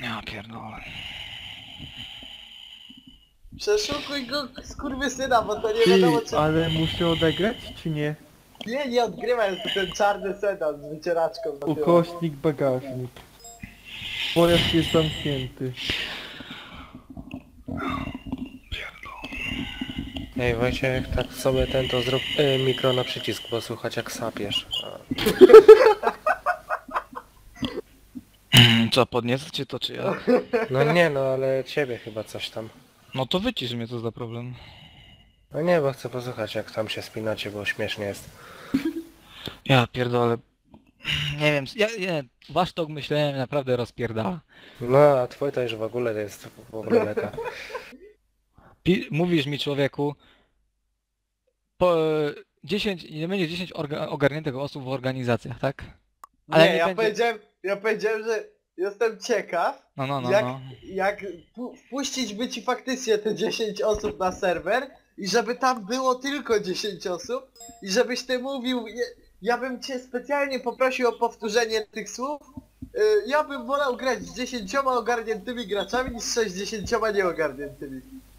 Ja pierdolę. Przeszukuj go, skurwysyna, bo to nie wiadomo Ty, czy... ale muszę odegrać, czy nie? Nie odgrywaj, to ten czarny sedan z wycieraczką na tyłu. Ukośnik, bagażnik. Pojazd jest zamknięty. Ej Wojciech, tak sobie ten to zrób mikro na przycisk, bo słuchać jak sapiesz. Co, podniecę cię to czy ja? No nie no, ale ciebie chyba coś tam. No to wycisz mnie, co za problem. No nie, bo chcę posłuchać jak tam się spinacie, bo śmiesznie jest. Ja pierdolę. Nie wiem, nie, wasz tok myślałem naprawdę rozpierdala. No a twój to już w ogóle to jest w ogóle leta. Mówisz mi, człowieku, po 10, nie będzie 10 ogarniętych osób w organizacjach, tak? Ale Nie, nie ja, będzie... powiedziałem, że jestem ciekaw, No. jak wpuścić by ci faktycznie te 10 osób na serwer i żeby tam było tylko 10 osób i żebyś ty mówił, ja bym cię specjalnie poprosił o powtórzenie tych słów. Ja bym wolał grać z 10 ogarniętymi graczami niż z 60 nieogarniętymi.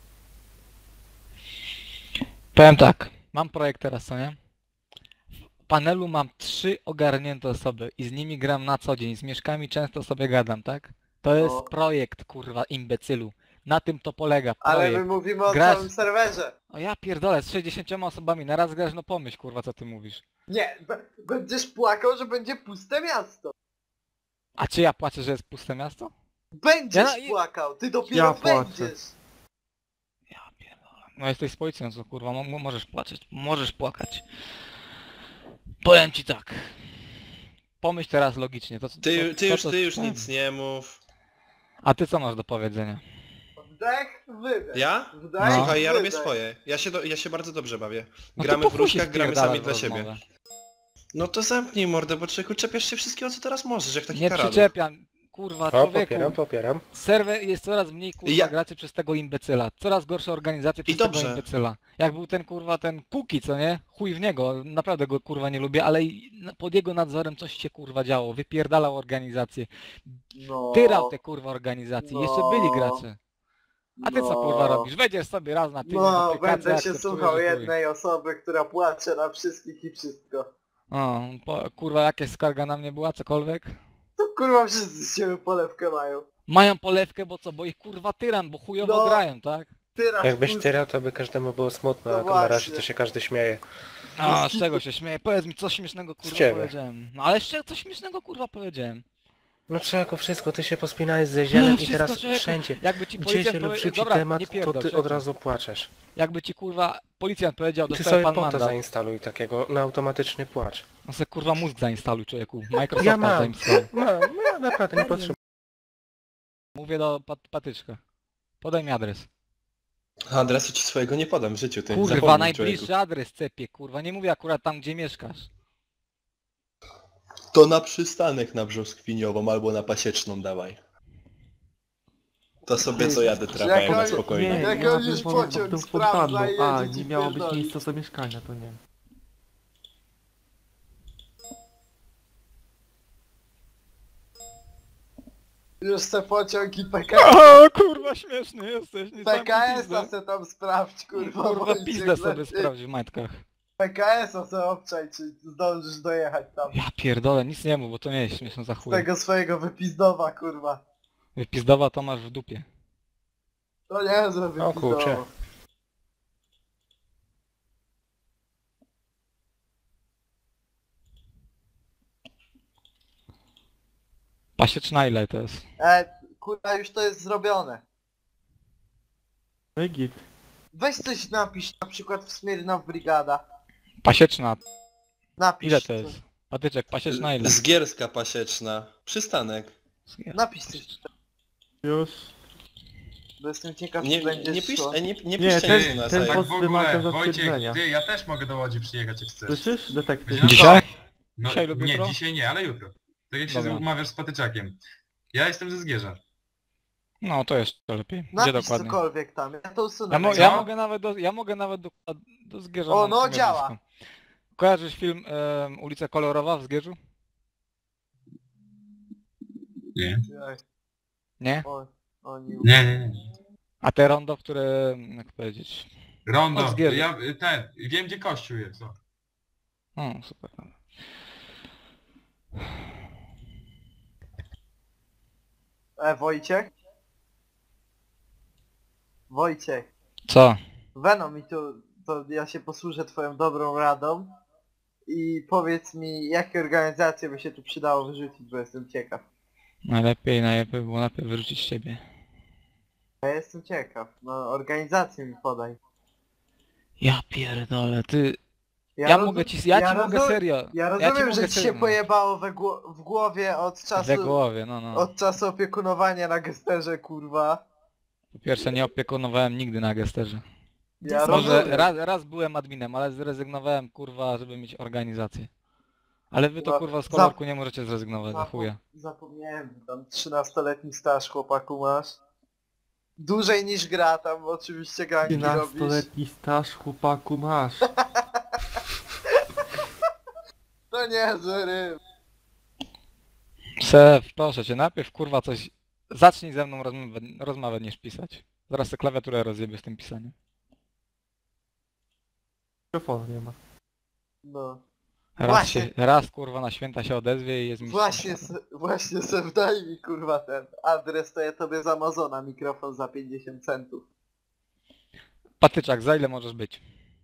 Powiem tak, mam projekt teraz, co nie? W panelu mam 3 ogarnięte osoby i z nimi gram na co dzień, z mieszkami często sobie gadam, tak? To jest No. projekt, kurwa, imbecylu. Na tym to polega, Ale projekt. my mówimy o Grasz- całym serwerze. O ja pierdolę, z 60 osobami na raz grasz, no pomyśl, kurwa, co ty mówisz. Nie, będziesz płakał, że będzie puste miasto. A czy ja płaczę, że jest puste miasto? Będziesz Ja- płakał, ty dopiero Ja płaczę. będziesz. Ja pierdolę. No jesteś z policją, co kurwa, możesz płaczeć, możesz płakać. Powiem ci tak. Pomyśl teraz logicznie, to co... Ty już nic nie mów. A ty co masz do powiedzenia? Wdech, wydech. Ja? Wdech, No. Słuchaj, ja robię wydech. swoje. Ja się bardzo dobrze bawię. No to Gramy po w chuj różkach, się gramy wpierdalasz sami w dla siebie. rozmowę. No to zamknij mordę, bo człowieku czepiasz się wszystkiego co teraz możesz, jak taki Nie karaluch. przyczepiam, kurwa, O, człowieku. popieram. Serwer jest coraz mniej kurwa Ja- graczy przez tego imbecyla. Coraz gorsze organizacje przez I tego dobrze. imbecyla. Jak był ten kurwa ten Kuki, co nie? Chuj w niego, naprawdę go kurwa nie lubię, ale pod jego nadzorem coś się kurwa działo. Wypierdalał organizację. No. Tyrał te kurwa organizacje. Jeszcze No. byli gracze. A ty co kurwa robisz? Wejdziesz sobie raz na tydzień No, aplikację, będę się akceptujesz słuchał i chuj. jednej osoby, która płacze na wszystkich i wszystko. O, kurwa jakaś skarga na mnie była, cokolwiek? To kurwa wszyscy z siebie polewkę mają. Mają polewkę, bo co? Bo ich kurwa tyran, bo chujowo No. grają, tak? Tyrasz Jakbyś puste- tyrał, to by każdemu było smutno, No a na razie właśnie. to się każdy śmieje. A, z czego się śmieję? Powiedz mi, co śmiesznego kurwa ciebie. powiedziałem. No ale jeszcze co śmiesznego kurwa powiedziałem. No czego wszystko, ty się pospinałeś ze zielem i wszystko, teraz człowieku. wszędzie. Jakby ci Gdzie policjant się lub rzuci dobra, temat, nie to pierdol, ty czekaj. od razu płaczesz. Jakby ci kurwa policjant powiedział, Ty dostaje sobie pan po to mandat. zainstaluj takiego na automatyczny płacz. No se kurwa mózg zainstaluj, człowieku. Microsoft Ja mam. zainstaluj. Ja naprawdę nie potrzebuję. Mówię do patyczka. Podaj mi adres. Adresu ci swojego nie podam w życiu, ty Kurwa, zapomnij, najbliższy człowieku. adres cepie, kurwa. Nie mówię akurat tam, gdzie mieszkasz. To na przystanek na Brzoskwiniową albo na Pasieczną dawaj. To sobie co jadę tramwajem na Jak- Nie, spokojnie. Jak ja on już bym wolał pociąg tą sprawdza fontanną. i A, jedzie ci nie miało być pierdolić. miejsca zamieszkania, to nie. Już se pociąg i PKS. O, kurwa, śmieszny jesteś. PKS-a se tam sprawdź, kurwa. Kurwa, Wojciech, pizdę sobie lepiej. sprawdź w majtkach. PKS-a se obczaj, czy zdążysz dojechać tam. Ja pierdolę, nic nie mów, bo to nie jest śmieszne za Z chuj. tego swojego wypizdowa, kurwa. Wypizdowa to masz w dupie. To nie zrobię O kurczę. Pasieczna ile to jest? Kurwa, już to jest zrobione. No i git. Weź coś napisz, na przykład w Smirnow Brigada. Pasieczna, Napisz. ile to jest? Patyczek, pasieczna ile? Zgierska Pasieczna. Przystanek. Napisz coś, Już. bo jestem ciekaw, Nie, czy będzie nie, pisz, szło. nie Nie, piszcie ten- nic na ten site. post Tak w wymaga ogóle, Wojciech, zatwierdzenia. ty, ja też mogę do Łodzi przyjechać jak chcesz. Słyszysz, detektyw? Ja- Dzisiaj? No, Dzisiaj lub nie, jutro? dzisiaj nie, ale jutro. Tak jak się Dobra. umawiasz z Patyczakiem. Ja jestem ze Zgierza. No to jeszcze lepiej. Gdzie Napisz dokładnie? cokolwiek tam, ja to usunę. Ja Co? mogę nawet do Zgierza. O, mam no, w sumie działa. blisko. Kojarzysz film Ulica Kolorowa w Zgierzu? Nie. Ej. Nie? Oni... Nie. A te rondo, które... jak powiedzieć... Rondo, Od Zgierza. ja wiem gdzie kościół jest, o. O, super. Wojciech? Wojciech. Co? Venom, i to ja się posłużę twoją dobrą radą i powiedz mi, jakie organizacje by się tu przydało wyrzucić, bo jestem ciekaw. Najlepiej było najpierw wyrzucić ciebie. Ja jestem ciekaw, no organizację mi podaj. Ja pierdolę, ty... Ja mogę ci... Ja ci mogę serio... Ja ci rozumiem, mogę że ci się serio, no. pojebało w głowie od We czasu... głowie, no. Od czasu opiekunowania na gesterze, kurwa. Po pierwsze nie opiekunowałem nigdy na gesterze. Ja Może rozumiem. raz byłem adminem, ale zrezygnowałem kurwa, żeby mieć organizację. Ale wy to No, kurwa z kolorku nie możecie zrezygnować, za chuja. Zapomniałem, tam 13-letni staż chłopaku masz. Dłużej niż gra, tam oczywiście gangi robisz. 13-letni staż chłopaku masz. To nie, ryb. Sef, proszę cię, najpierw kurwa coś... Zacznij ze mną rozmawiać niż pisać. Zaraz sobie klawiaturę rozjebię z tym pisaniem. Mikrofonu nie ma. No. Raz kurwa na święta się odezwie i jest mi... Właśnie Sef, daj mi kurwa ten adres, to ja tobie z Amazona mikrofon za 50 centów. Patyczak, za ile możesz być?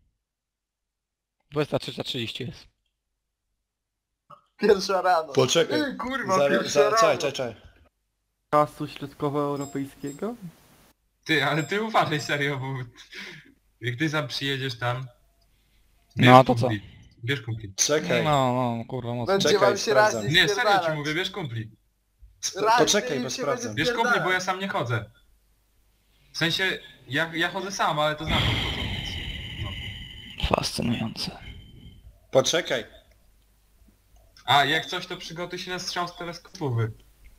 23:30 jest. Pierwsza rano. Poczekaj. Ej, kurwa, pierwsza rano. Czekaj. Czasu środkowoeuropejskiego? Ty, ale ty uważaj serio, bo... Jak ty sam przyjedziesz tam... No, to co? Bierz kumpli. Czekaj. No, kurwa mocno. Będzie Czekaj, wam się sprawdzam. raźniej Nie, serio ci spierdalać. mówię, bierz kumpli. Poczekaj, im bo się sprawdzam. będzie Bierz kumpli, bo ja sam nie chodzę. W sensie, ja chodzę sam, ale to znam chodzą, więc... No. Fascynujące. Poczekaj. A, jak coś to przygotuj się na strzał z teleskopowy.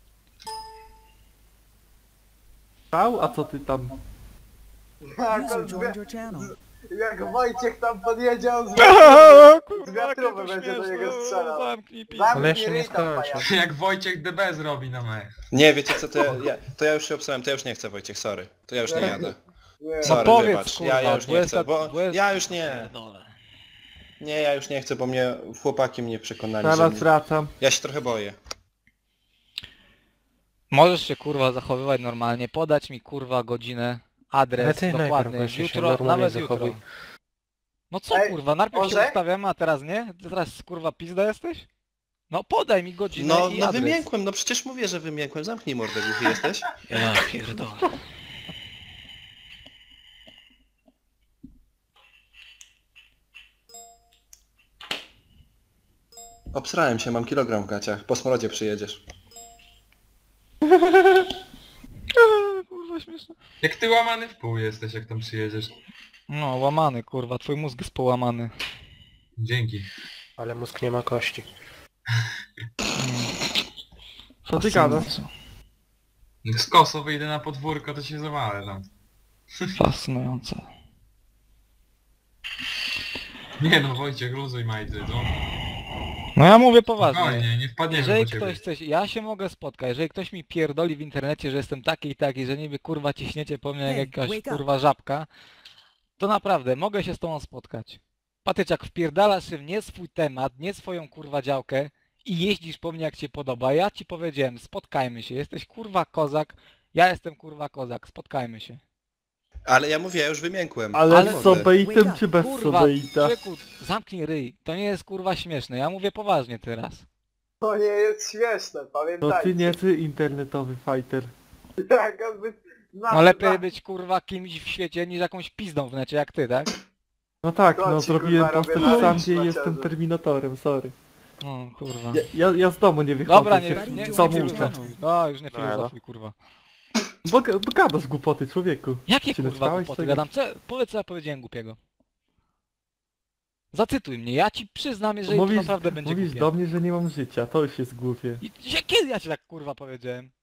Stał? A co ty tam? Jak Wojciech tam podjedzie, on z wiatrowy będzie do niego strzelał. Zamknij Ale jeszcze nie skończę. Jak Wojciech DB zrobi na mech. Nie, wiecie co, to ja już się obsłuchałem, to ja już nie chcę, Wojciech, sorry. To ja już nie jadę. Sorry, powiedz, wybacz. kurwa, Ja już nie chcę, bo... 20. Ja już nie. Nie, ja już nie chcę, bo mnie chłopaki mnie przekonali, Zaraz że... wracam. Ja się trochę boję. Możesz się kurwa zachowywać normalnie, podać mi kurwa godzinę, Ale adres, ty najpierw dokładnie, właśnie się jutro, normalnie nawet jutro. zachowuj. No co Ej, kurwa, najpierw się może? ustawiamy, a teraz nie? Teraz kurwa pizda jesteś? No podaj mi godzinę No, i no adres. wymiękłem, no przecież mówię, że wymiękłem. Zamknij mordę, głuchy jesteś. Ja pierdolę. Obsrałem się, mam kilogram w gaciach. Po smrodzie przyjedziesz. Kurwa śmieszne. Jak ty łamany w pół jesteś, jak tam przyjedziesz. No łamany kurwa, twój mózg jest połamany. Dzięki. Ale mózg nie ma kości. Co ty gadasz? Jak z koso wyjdę na podwórko, to się zawalę tam. Fascynujące. Nie no, Wojciech, luzuj majty, no. No ja mówię poważnie. Spokojnie, nie wpadniemy Jeżeli po ciebie. ktoś coś... Ja się mogę spotkać, jeżeli ktoś mi pierdoli w internecie, że jestem taki i taki, że niby kurwa ciśniecie po mnie jak jakaś kurwa żabka, to naprawdę mogę się z tobą spotkać. Patyczak, wpierdalasz się w nie swój temat, nie swoją kurwa działkę i jeździsz po mnie jak ci podoba. Ja ci powiedziałem, spotkajmy się, jesteś kurwa kozak, ja jestem kurwa kozak, spotkajmy się. Ale ja mówię, ja już wymiękłem. Ale z Mordę. sobeitem czy bez Kurwa, sobeita? człowieku, zamknij ryj, to nie jest kurwa śmieszne, ja mówię poważnie teraz. To nie jest śmieszne, To pamiętajcie. ty nie ty internetowy fighter. Jak on by... No lepiej być kurwa kimś w świecie niż jakąś pizdą w necie jak ty, tak? No tak, To no ci, zrobiłem kurwa, prosto robię sam, na gdzie liczbę jestem ciągle. Terminatorem, sorry. No kurwa. Ja z domu nie wychodzę, Dobra, się nie co muszę. filozofuj. No już nie filozofuj kurwa. Bo gadasz głupoty, człowieku. Jakie Czy kurwa naczytałeś głupoty tego? gadam? Powiedz co ja powiedziałem głupiego. Zacytuj mnie, ja ci przyznam, jeżeli to naprawdę będzie mówisz głupie. do mnie, że nie mam życia, to już jest głupie. Kiedy ja ci tak kurwa powiedziałem?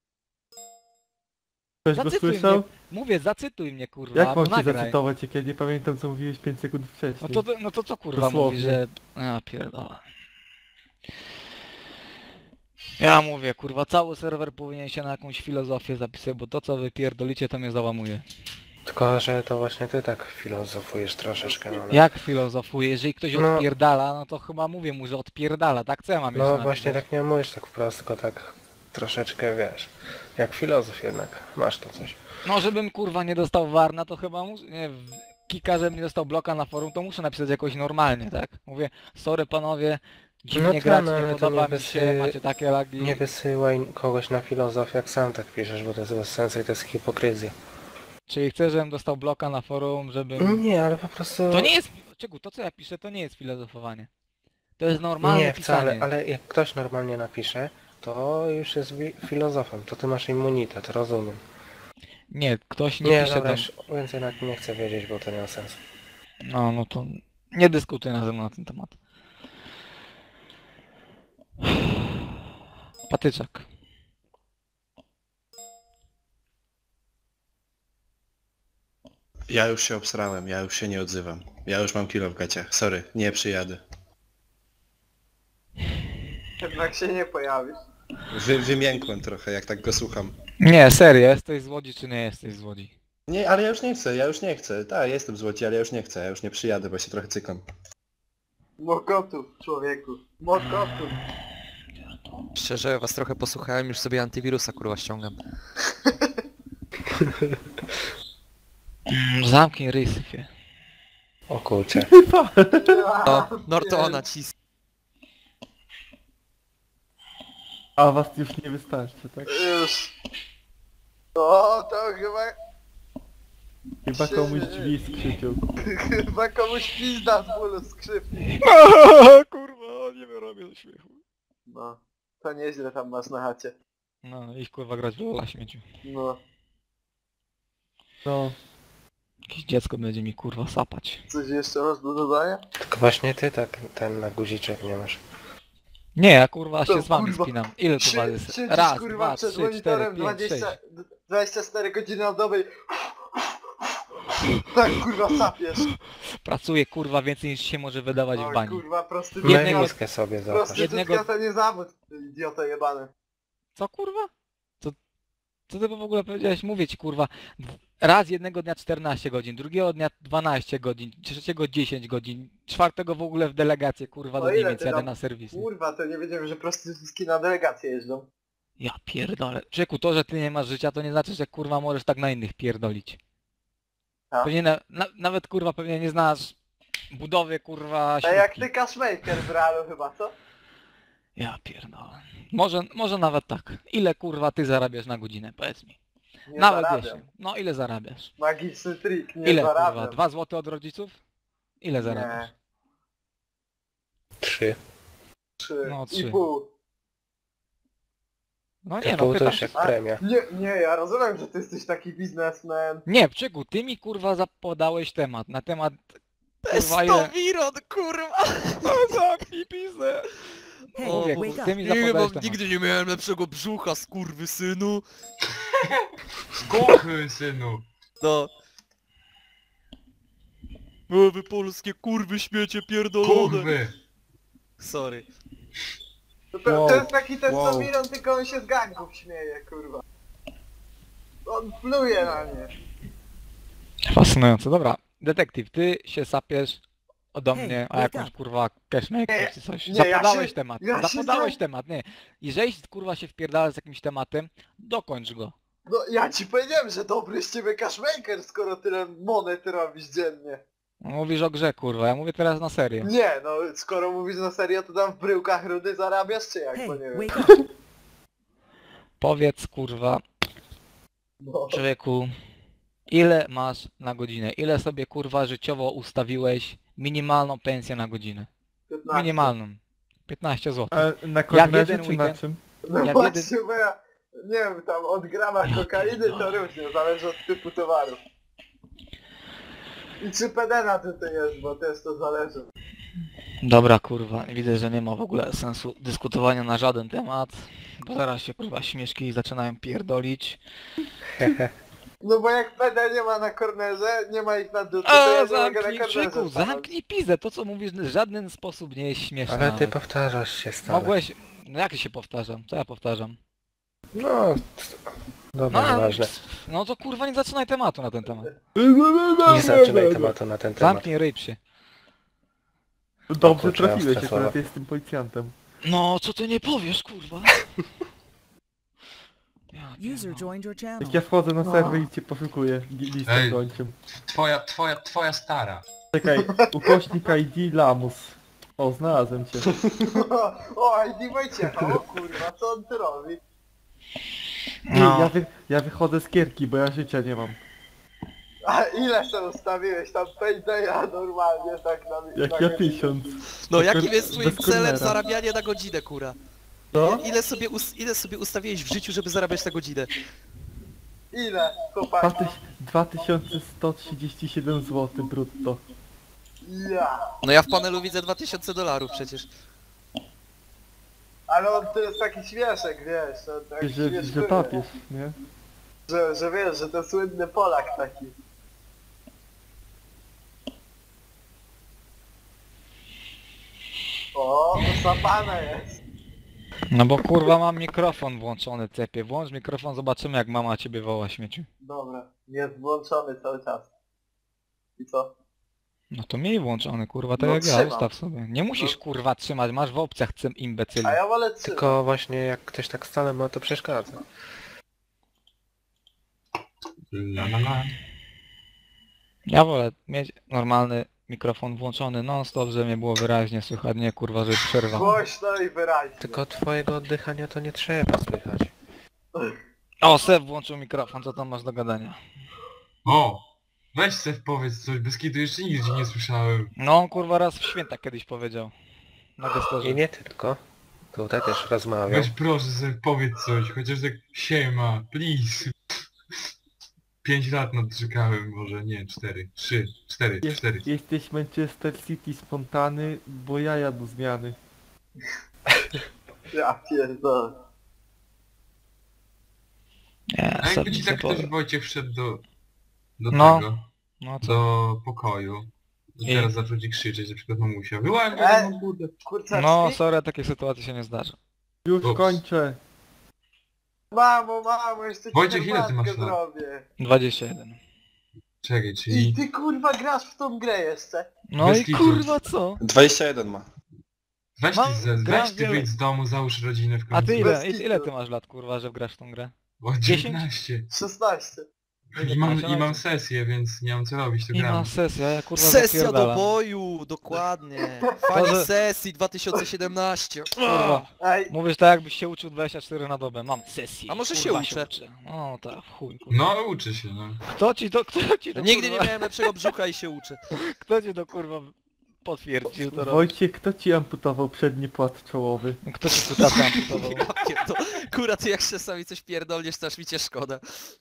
Ktoś go Zacytuj słyszał? mnie. Mówię, zacytuj mnie kurwa, Jak albo mam cię nagraj. zacytować, jak ja nie pamiętam co mówiłeś 5 sekund wcześniej? No to co kurwa Dosłownie. mówi, że... Ja pierdolę. Ja mówię, kurwa, cały serwer powinien się na jakąś filozofię zapisać, bo to co wy pierdolicie to mnie załamuje. Tylko, że to właśnie ty tak filozofujesz troszeczkę, no. Jak filozofuję? Jeżeli ktoś No. odpierdala, no to chyba mówię mu, że odpierdala, tak? Co ja mam No jeszcze właśnie napisać? tak nie mówisz tak wprost, tylko tak troszeczkę, wiesz, jak filozof jednak, masz to coś. No żebym kurwa nie dostał warna, to chyba muszę, nie, kika, żebym nie dostał bloka na forum, to muszę napisać jakoś normalnie, tak? Mówię, sorry panowie, dziwnie No to grać, no, nie ale to podoba nie mi się, wysy- macie takie lagi. Nie wysyłaj kogoś na filozofię, jak sam tak piszesz, bo to jest bez sensu i to jest hipokryzja. Czyli chcę, żebym dostał bloka na forum, żebym... Nie, ale po prostu... To nie jest... Czego, to co ja piszę, to nie jest filozofowanie. To jest normalne Nie, pisanie. wcale, ale jak ktoś normalnie napisze, to już jest filozofem, to ty masz immunitet, rozumiem. Nie, ktoś nie, Nie, pisze dobra, do... już więcej nie chcę wiedzieć, bo to nie ma sensu. No to nie dyskutuj ze mną na ten temat. Patyczak. Ja już się obsrałem, ja już się nie odzywam. Ja już mam kilo w gaciach. Sorry, nie przyjadę. Jednak się nie pojawisz. Wymiękłem trochę, jak tak go słucham. Nie, serio, jesteś z Łodzi czy nie jesteś z Łodzi? Nie, ale ja już nie chcę, ja już nie chcę. Tak, jestem z Łodzi, ale ja już nie chcę, ja już nie przyjadę, bo się trochę cykam. Mokotów, człowieku. Mokotów. Szczerze, ja was trochę posłuchałem, już sobie antywirusa kurwa ściągam. Zamknij ryj, syfie. O kurczę. No, Nortona cis. A was już nie wystarczy, tak? Już. O, to Chyba komuś drzwi skrzypią. chyba komuś pizda z bólu skrzypni. Kurwa, nie wyrobię ze śmiechu. No, to nieźle tam masz na chacie. No, ich kurwa grać w lola śmieciu. No, No. Jakieś dziecko będzie mi kurwa sapać. coś jeszcze masz do dodania? Tylko właśnie ty tak ten na guziczek nie masz. Nie, ja kurwa To się z wami kurwa, spinam. Ile tu was jest? Siedzisz Raz, kurwa dwa, przed trzy, cztery, monitorem pięć, 20, sześć. 24 godziny na dobę i... Tak kurwa sapiesz. Pracuję kurwa więcej niż się może wydawać w Oj bani. kurwa, prostytutka Jednego- Meliskę sobie zobacz. prostytutka to nie zawód, ty idiota jebany. Co kurwa? Co ty w ogóle powiedziałeś? Mówię ci kurwa. Raz jednego dnia 14 godzin, drugiego dnia 12 godzin, trzeciego 10 godzin, czwartego w ogóle w delegację kurwa No do ile Niemiec ty jadę tam- na serwisy. Kurwa, to nie wiedziałem, że prostytutki na delegację jeżdżą. Ja pierdolę. Czeku, to, że ty nie masz życia, to nie znaczy, że kurwa możesz tak na innych pierdolić. A? Pewnie nawet kurwa pewnie nie znasz budowy kurwa A jak śrubki. ty cashmaker w realu chyba, co? Ja pierdolę. Może nawet tak. Ile kurwa ty zarabiasz na godzinę, powiedz mi. Nie Nawet zarabiam. 10. No ile zarabiasz? Magiczny trik, nie Ile zarabiam. kurwa? 2 zł od rodziców? Ile zarabiasz? Nie, 3. 3 No, i 3. pół. No I nie no, pół to pytam już się. jak premia. Nie, ja rozumiem, że ty jesteś taki biznesmen. Nie, Czeku, ty mi kurwa zapodałeś temat. Na temat kurwa ile... Wiron, kurwa! Zamknij pizdę! Mówię, ty mi zapodałeś temat. Nigdy nie miałem lepszego brzucha, skurwysynu. Kochy, synu. No. O, wy polskie kurwy śmiecie pierdolone. Kurwy. Sorry. To jest taki testosteron, tylko on się z gangów śmieje, kurwa. On pluje na nie. Fascynujące, dobra. Detektyw, ty się sapiesz ode mnie, a jakąś kurwa cashmaker czy coś. nie, ja Zapodałeś się- temat, ja się zapodałeś za- temat, nie. Jeżeli kurwa się wpierdalasz z jakimś tematem, dokończ go. No ja ci powiedziałem, że dobry z ciebie cashmaker, skoro tyle monet robisz dziennie. Mówisz o grze kurwa, ja mówię teraz na serio. Nie, no skoro mówisz na serio, to tam w bryłkach rudy zarabiasz, czy jak, bo nie wiem. Powiedz kurwa, No. człowieku, ile masz na godzinę? Ile sobie kurwa życiowo ustawiłeś minimalną pensję na godzinę? 15. Minimalną. 15 zł. A na kornerze jeden czy na weekend- czym? No Ja właśnie, jeden- bo ja nie wiem, tam od grama kokainy to różnie, zależy od typu towaru. I czy pedena tutaj jest, bo też to zależy. Dobra kurwa, widzę, że nie ma w ogóle sensu dyskutowania na żaden temat, bo zaraz się kurwa śmieszki zaczynają pierdolić. No bo jak PD nie ma na kornerze, nie ma ich na dupie, to ja nie mogę na Zamknij kornerze krzyku, stanąć. zamknij pizdę, to co mówisz w żaden sposób nie jest śmieszne. Ale ty nawet. powtarzasz się stale. Mogłeś, No jak się powtarzam? Co ja powtarzam? No, dobra, No, nieważne. no to kurwa nie zaczynaj tematu na ten temat. Nie zaczynaj tematu na ten temat. Zamknij ryj psie. Dobrze Kurczę, trafiłeś, ostre akurat słowa. jestem policjantem. No, co ty nie powiesz, kurwa? Ja User pierdolę. joined your channel. Jak ja wchodzę na serwer i cię poszukuję listem Ej. gończym. Twoja stara. Czekaj, ukośnik ID Lamus. O, znalazłem cię. O, ID Wojciecha, o kurwa, co on tu robi? Nie, No. ja wychodzę z gierki, bo ja życia nie mam. A ile sobie ustawiłeś tam Paydaya normalnie tak na... Jak na ja godzinę? 1000. No Bez jakim kor- jest twoim bez celem kornera. zarabianie na godzinę, kura? Co? Ile sobie ustawiłeś w życiu, żeby zarabiać na godzinę? Ile, chłopaki? 2137 zł brutto. Ja. No ja w panelu widzę $2000 przecież. Ale on to jest taki śmieszek, wiesz, on taki Że śmieszkuje. papiesz, nie? Że wiesz, że to słynny Polak taki. O, zapana jest. No bo kurwa mam mikrofon włączony, cepie. Włącz mikrofon, zobaczymy jak mama ciebie woła, śmieciu. Dobra, jest włączony cały czas. I co? No to miej włączony, kurwa, tak No jak ja, trzymam. ustaw sobie. Nie musisz No. kurwa trzymać, masz w opcjach imbecylu. A ja wolę trzymać. Tylko właśnie jak ktoś tak stale ma, to przeszkadza. La la la. Ja wolę mieć normalny mikrofon włączony non stop, żeby mnie było wyraźnie słychać, nie kurwa, żeby przerwa. Głośno i wyraźnie. Tylko twojego oddychania to nie trzeba słychać. O, Seb włączył mikrofon, co tam masz do gadania? O! Weź se powiedz coś, bez kitu jeszcze nigdzie nie słyszałem. No on kurwa raz w święta kiedyś powiedział. Na gestorze. I nie tylko. Tutaj też rozmawiał. Weź proszę se powiedz coś, chociaż tak siema, please. 5 lat nadczekałem, może nie, 4, 3, 4, 4. Jesteś Manchester City spontany, bo ja jadę zmiany. Ja pierdolę. Nie, A Seb jakby ci nic tak nie ktoś powie. Wojciech wszedł do No. tego, No co? do pokoju i I? teraz zaczął ci krzyczeć, na przykład mamusia. Wyłaź go E? na budę. Kurczaki? No sorry, takie sytuacje się nie zdarza. Już Ups. kończę. Mamo, jeszcze ci Wojciech, ile ty masz herbatkę lat? zrobię. 21. Czekaj, I czyli... ty kurwa grasz w tą grę jeszcze. No Bez i kitu. kurwa co? 21 ma. Weź Mam- ty, gram weź ty wiele- wyjdź z domu, załóż rodzinę w końcu. A ty ile? Bez kitu. Ile ty masz lat kurwa, że grasz w tą grę? O, 19. 16. I mam sesję, więc nie mam co robić, to I gram. ma sesja, ja kurwa Sesja do zapierdalam. boju, dokładnie. Fani Może- sesji 2017. Kurwa. Ej, Mówisz tak jakbyś się uczył 24 na dobę, mam sesję. A może kurwa, się uczę? No tak, chuj kurwa. No, uczy się, no. Kto ci to Nigdy nie kurwa, miałem lepszego brzucha i się uczę. Kto ci to kurwa potwierdził to robi? Wojciech, kto ci amputował przedni płat czołowy? Kto ci tu tam amputował? Ja to, kura, ty jak się sami coś pierdolniesz, to aż mi cię szkoda.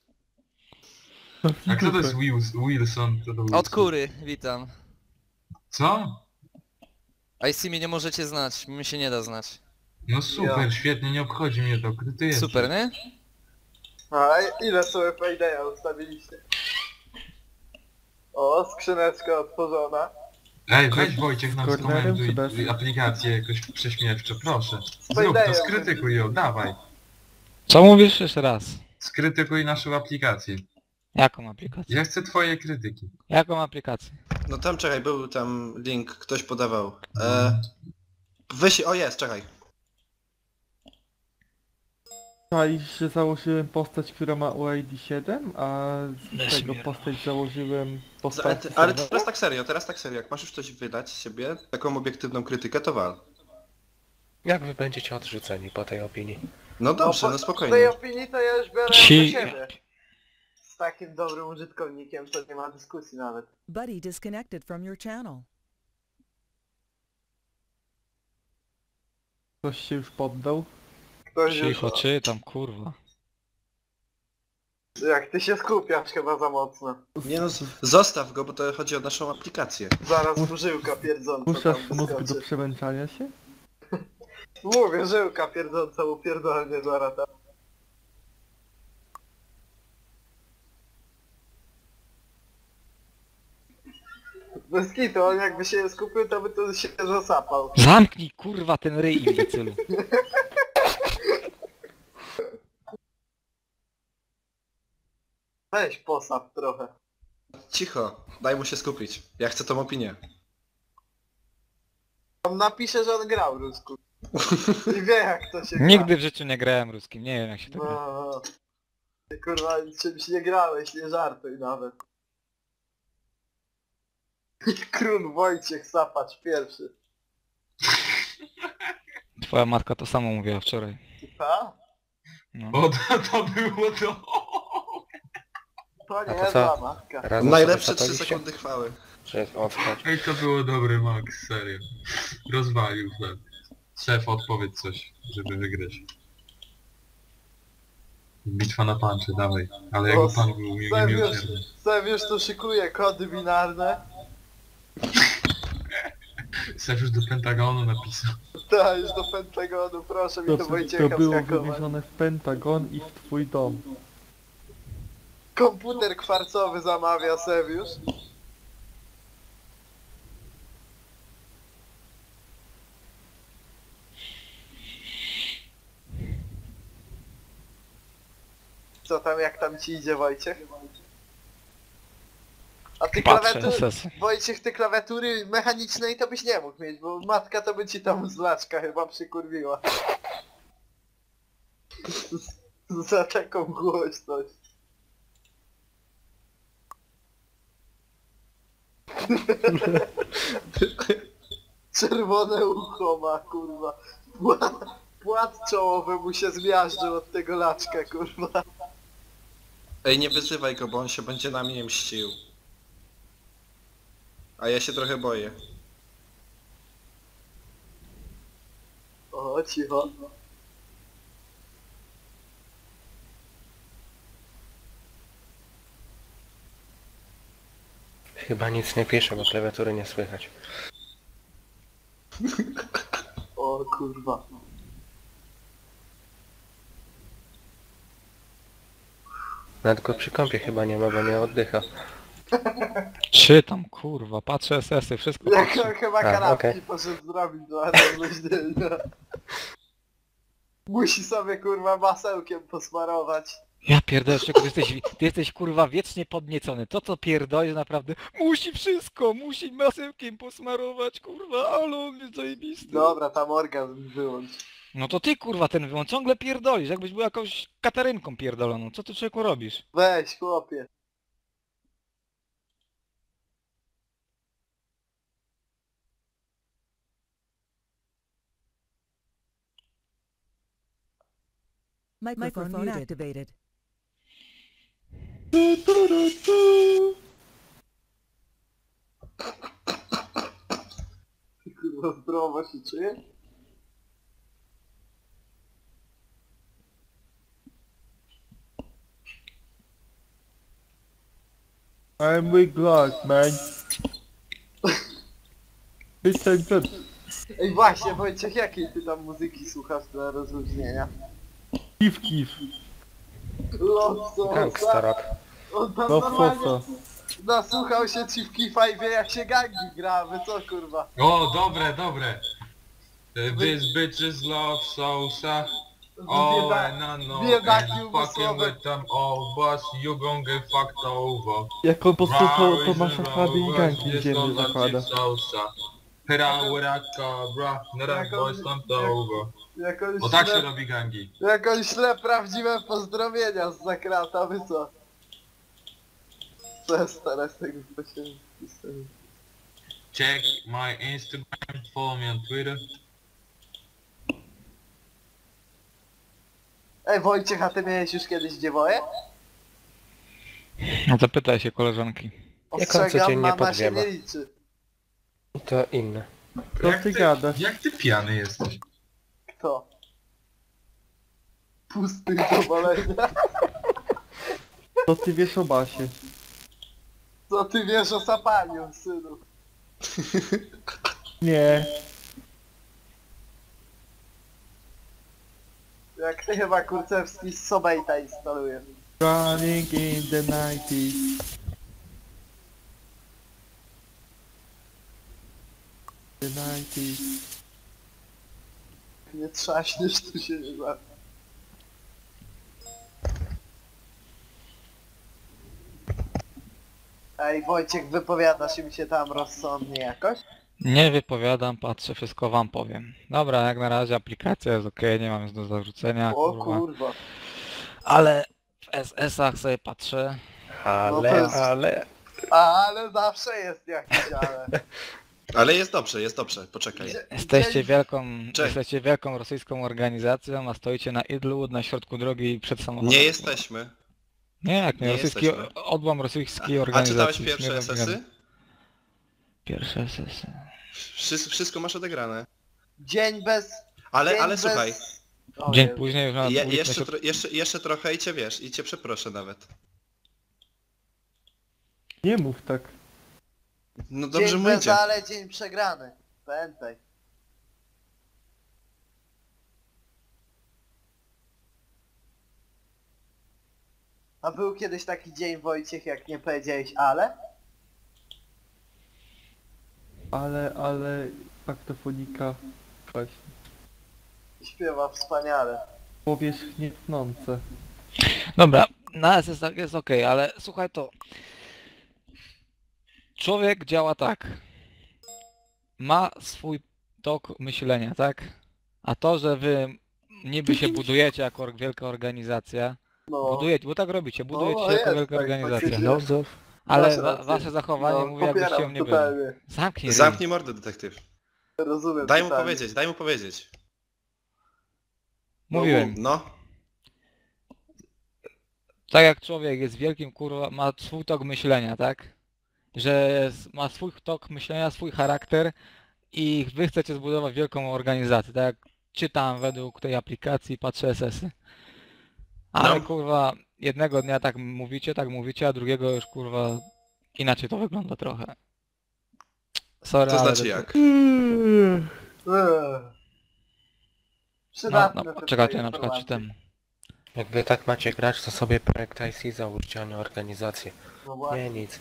A kto to jest Wilson? Kto to Wilson? Od kury, witam. Co? IC mnie nie możecie znać, mi się nie da znać. No super, świetnie, nie obchodzi mnie to, kto ty jesteś? Super, nie? a ile sobie Paydaya ustawiliście? O, skrzyneczka otworzona. Ej, weź Wojciech nam Z kornerem czy skomentuj bez? aplikację jakoś prześmiewczo, proszę. Zrób Paydayem. to, skrytykuj ją, dawaj. Co mówisz jeszcze raz? Skrytykuj naszą aplikację. Jaką aplikację? Ja chcę twojej krytyki. Jaką aplikację? No tam czekaj, był tam link, ktoś podawał. O jest, czekaj. Czaisz, że założyłem postać, która ma UID 7, a z Weź tego mnie. postać założyłem postać... Ale teraz tak serio, jak masz już coś wydać z siebie, taką obiektywną krytykę, to wal. Jak wy będziecie odrzuceni po tej opinii? No dobrze, no Z tej spokojnie. opinii to ja już biorę Ci- do siebie. Z takim dobrym użytkownikiem to nie ma dyskusji nawet. Buddy disconnected from your channel. Ktoś się już poddał. Ktoś Cicho, już... czytam, kurwa. Jak ty się skupiasz chyba za mocno. Nie no, zostaw go, bo to chodzi o naszą aplikację. Zaraz żyłka pierdząca Muszasz tam mózg do wyskoczy. przemęczania się? Mówię, żyłka pierdząca upierdolnie zaraz tam. Bez kitu, on jakby się skupił, to by to się zasapał. Zamknij kurwa ten ryj, imbecylu. Weź posaw trochę. Cicho, daj mu się skupić. Ja chcę tą opinię. On napisze, że on grał rusku. I wie jak to się gra. Nigdy w życiu nie grałem ruskim, nie wiem jak się to gra. No. Ty kurwa czymś nie grałeś, nie żartuj nawet. Król Wojciech Sapacz pierwszy. Twoja matka to samo mówiła wczoraj. Ta? No. O, to było to. To nie A to jest co? zła matka. Razem Najlepsze sobie 3 zapaliście? sekundy chwały. Czy odchodź? Ej, to było dobre, Max, serio. Rozwalił chleb. Szef, odpowiedz coś, żeby wygrać. Bitwa na panczy, dawaj. Ale O, jakby pan był niemiłosierny. Sam już tu szykuje kody binarne. Szef już do Pentagonu napisał. Tak, już do Pentagonu, proszę mi to To Wojciecha było skakować. wymierzone w Pentagon i w twój dom. Komputer kwarcowy zamawia Sewiusz. Co tam, jak tam ci idzie Wojciech? A ty Patrzę, klawiatury... SS. Wojciech, ty klawiatury mechanicznej to byś nie mógł mieć, bo matka to by ci tam zlaczka chyba przykurwiła. Za taką głośność. Czerwone ucho ma, kurwa. Płat czołowy mu się zmiażdżył od tego laczka, kurwa. Ej, nie wyzywaj go, bo on się będzie na mnie mścił. A ja się trochę boję. O, cicho. Chyba nic nie pisze, bo klawiatury nie słychać. O, kurwa. Nawet go przy kąpie chyba nie ma, bo nie oddycha. Czytam, kurwa, patrzę SS-y, wszystko Jak patrzę. on chyba A, kanapki okej. poszedł zrobić do rozluźnienia. Musi sobie kurwa masełkiem posmarować. Ja pierdolę, czego ty jesteś kurwa wiecznie podniecony. To co pierdolisz naprawdę, musi wszystko, musi masełkiem posmarować, kurwa, ale on jest zajebisty. Dobra, tam organ wyłącz. No to ty kurwa ten wyłącz, ciągle pierdolisz, jakbyś był jakąś katarynką pierdoloną. Co ty człowieku robisz? Weź, chłopie. Microphone activated. Ty kurwa zdrowo się czujesz? I'm weak lost, man. Listen good. Ej właśnie Wojciech, jakiej ty tam muzyki słuchasz dla rozluźnienia? Kif. Lotso, Gangsta rock. on tam No normalnie fosa. nasłuchał się ci w Kifa i wie jak się gangi gra, wy co kurwa? O, dobre, dobre. This bitches love salsa. Oh, and I know, biedaki and fucking umysłowe. with them all, but you gon' get fucked over. Jak on posłuchał, to Rise ma and szachady i roll, ganki w jest ziemię to zakłada. znaczy salsa. Hera, łyraka, bra, nera, Jak on- boys tam to over. Jak on O tak się śle, robi gangi. jak on śle prawdziwe pozdrowienia z zakrata, wy co? Co jest teraz tego posiedzenia? Check my Instagram, follow me on Twitter. Ej Wojciech, a ty miałeś już kiedyś dziewoje? No zapytaj się koleżanki. Jak on codziennie mama się podgrzewa. nie liczy. To inne. Co ty gadasz? Jak ty pijany jesteś? Kto? Pusty powalenia. Co ty wiesz o basie? Co ty wiesz o sapaniu, synu? Nie. Jak ty chyba Kurcewski z Sobejta instaluje. Running in the 90s. The 90s. Nie trzaśniesz, tu się nie da. Ej, Wojciech, wypowiadasz im się tam rozsądnie jakoś? Nie wypowiadam, patrzę, wszystko wam powiem. Dobra, jak na razie aplikacja jest okej, nie mam nic do zarzucenia, O kurwa. kurwa. Ale w SS-ach sobie patrzę. No to jest- Ale... Ale zawsze jest jakiś ale. Ale jest dobrze, poczekaj. Jesteście Cześć. wielką rosyjską organizacją, a stoicie na Idlewood na środku drogi przed samochodem. Nie jesteśmy. Nie, jak nie, Nie rosyjski, jesteśmy. odłam rosyjskiej A organizacji. czytałeś pierwsze Śmieram SS-y? gadu. Pierwsze SS-y. Wszystko masz odegrane. Dzień bez... Ale dzień słuchaj, bez... O Dzień Jezu. później już na jeszcze trochę i cię wiesz, i cię przeproszę nawet. Nie mów tak. No dobrze Dzień bez, mówicie. ale dzień przegrany. Pamiętaj. A był kiedyś taki dzień, Wojciech, jak nie powiedziałeś ale? Ale... Faktofonika... Właśnie. Śpiewa wspaniale. Powierzchnie tnące. Dobra, na SS-ach jest okej, ale słuchaj to. Człowiek działa tak. Ma swój tok myślenia, tak? A to, że wy niby się budujecie jako wielka organizacja, No. budujecie, bo tak robicie, budujecie No, się jako jest wielka tak, organizacja. faktycznie. Filozof. Ale Masz rację. wasze zachowanie mówi, jakbyście popieram ją nie byli. totalnie. Zamknij ryj. Zamknij mordę, detektyw. Rozumiem Daj mu totalnie. powiedzieć. Mówiłem. No. Tak jak człowiek jest wielkim, kurwa, ma swój tok myślenia, tak? Że ma swój tok myślenia, swój charakter i wy chcecie zbudować wielką organizację, tak jak czytam według tej aplikacji, patrzę SS-y. Ale No. kurwa, jednego dnia tak mówicie, a drugiego już kurwa inaczej to wygląda trochę. Sorry, To ale znaczy jak? Eee. No, Przydatne no, te czekajcie, twoje na przykład informacje. czytam. Jak wy tak macie grać, to sobie projekt IC załóżcie, a nie organizację. No właśnie. Nie, nic.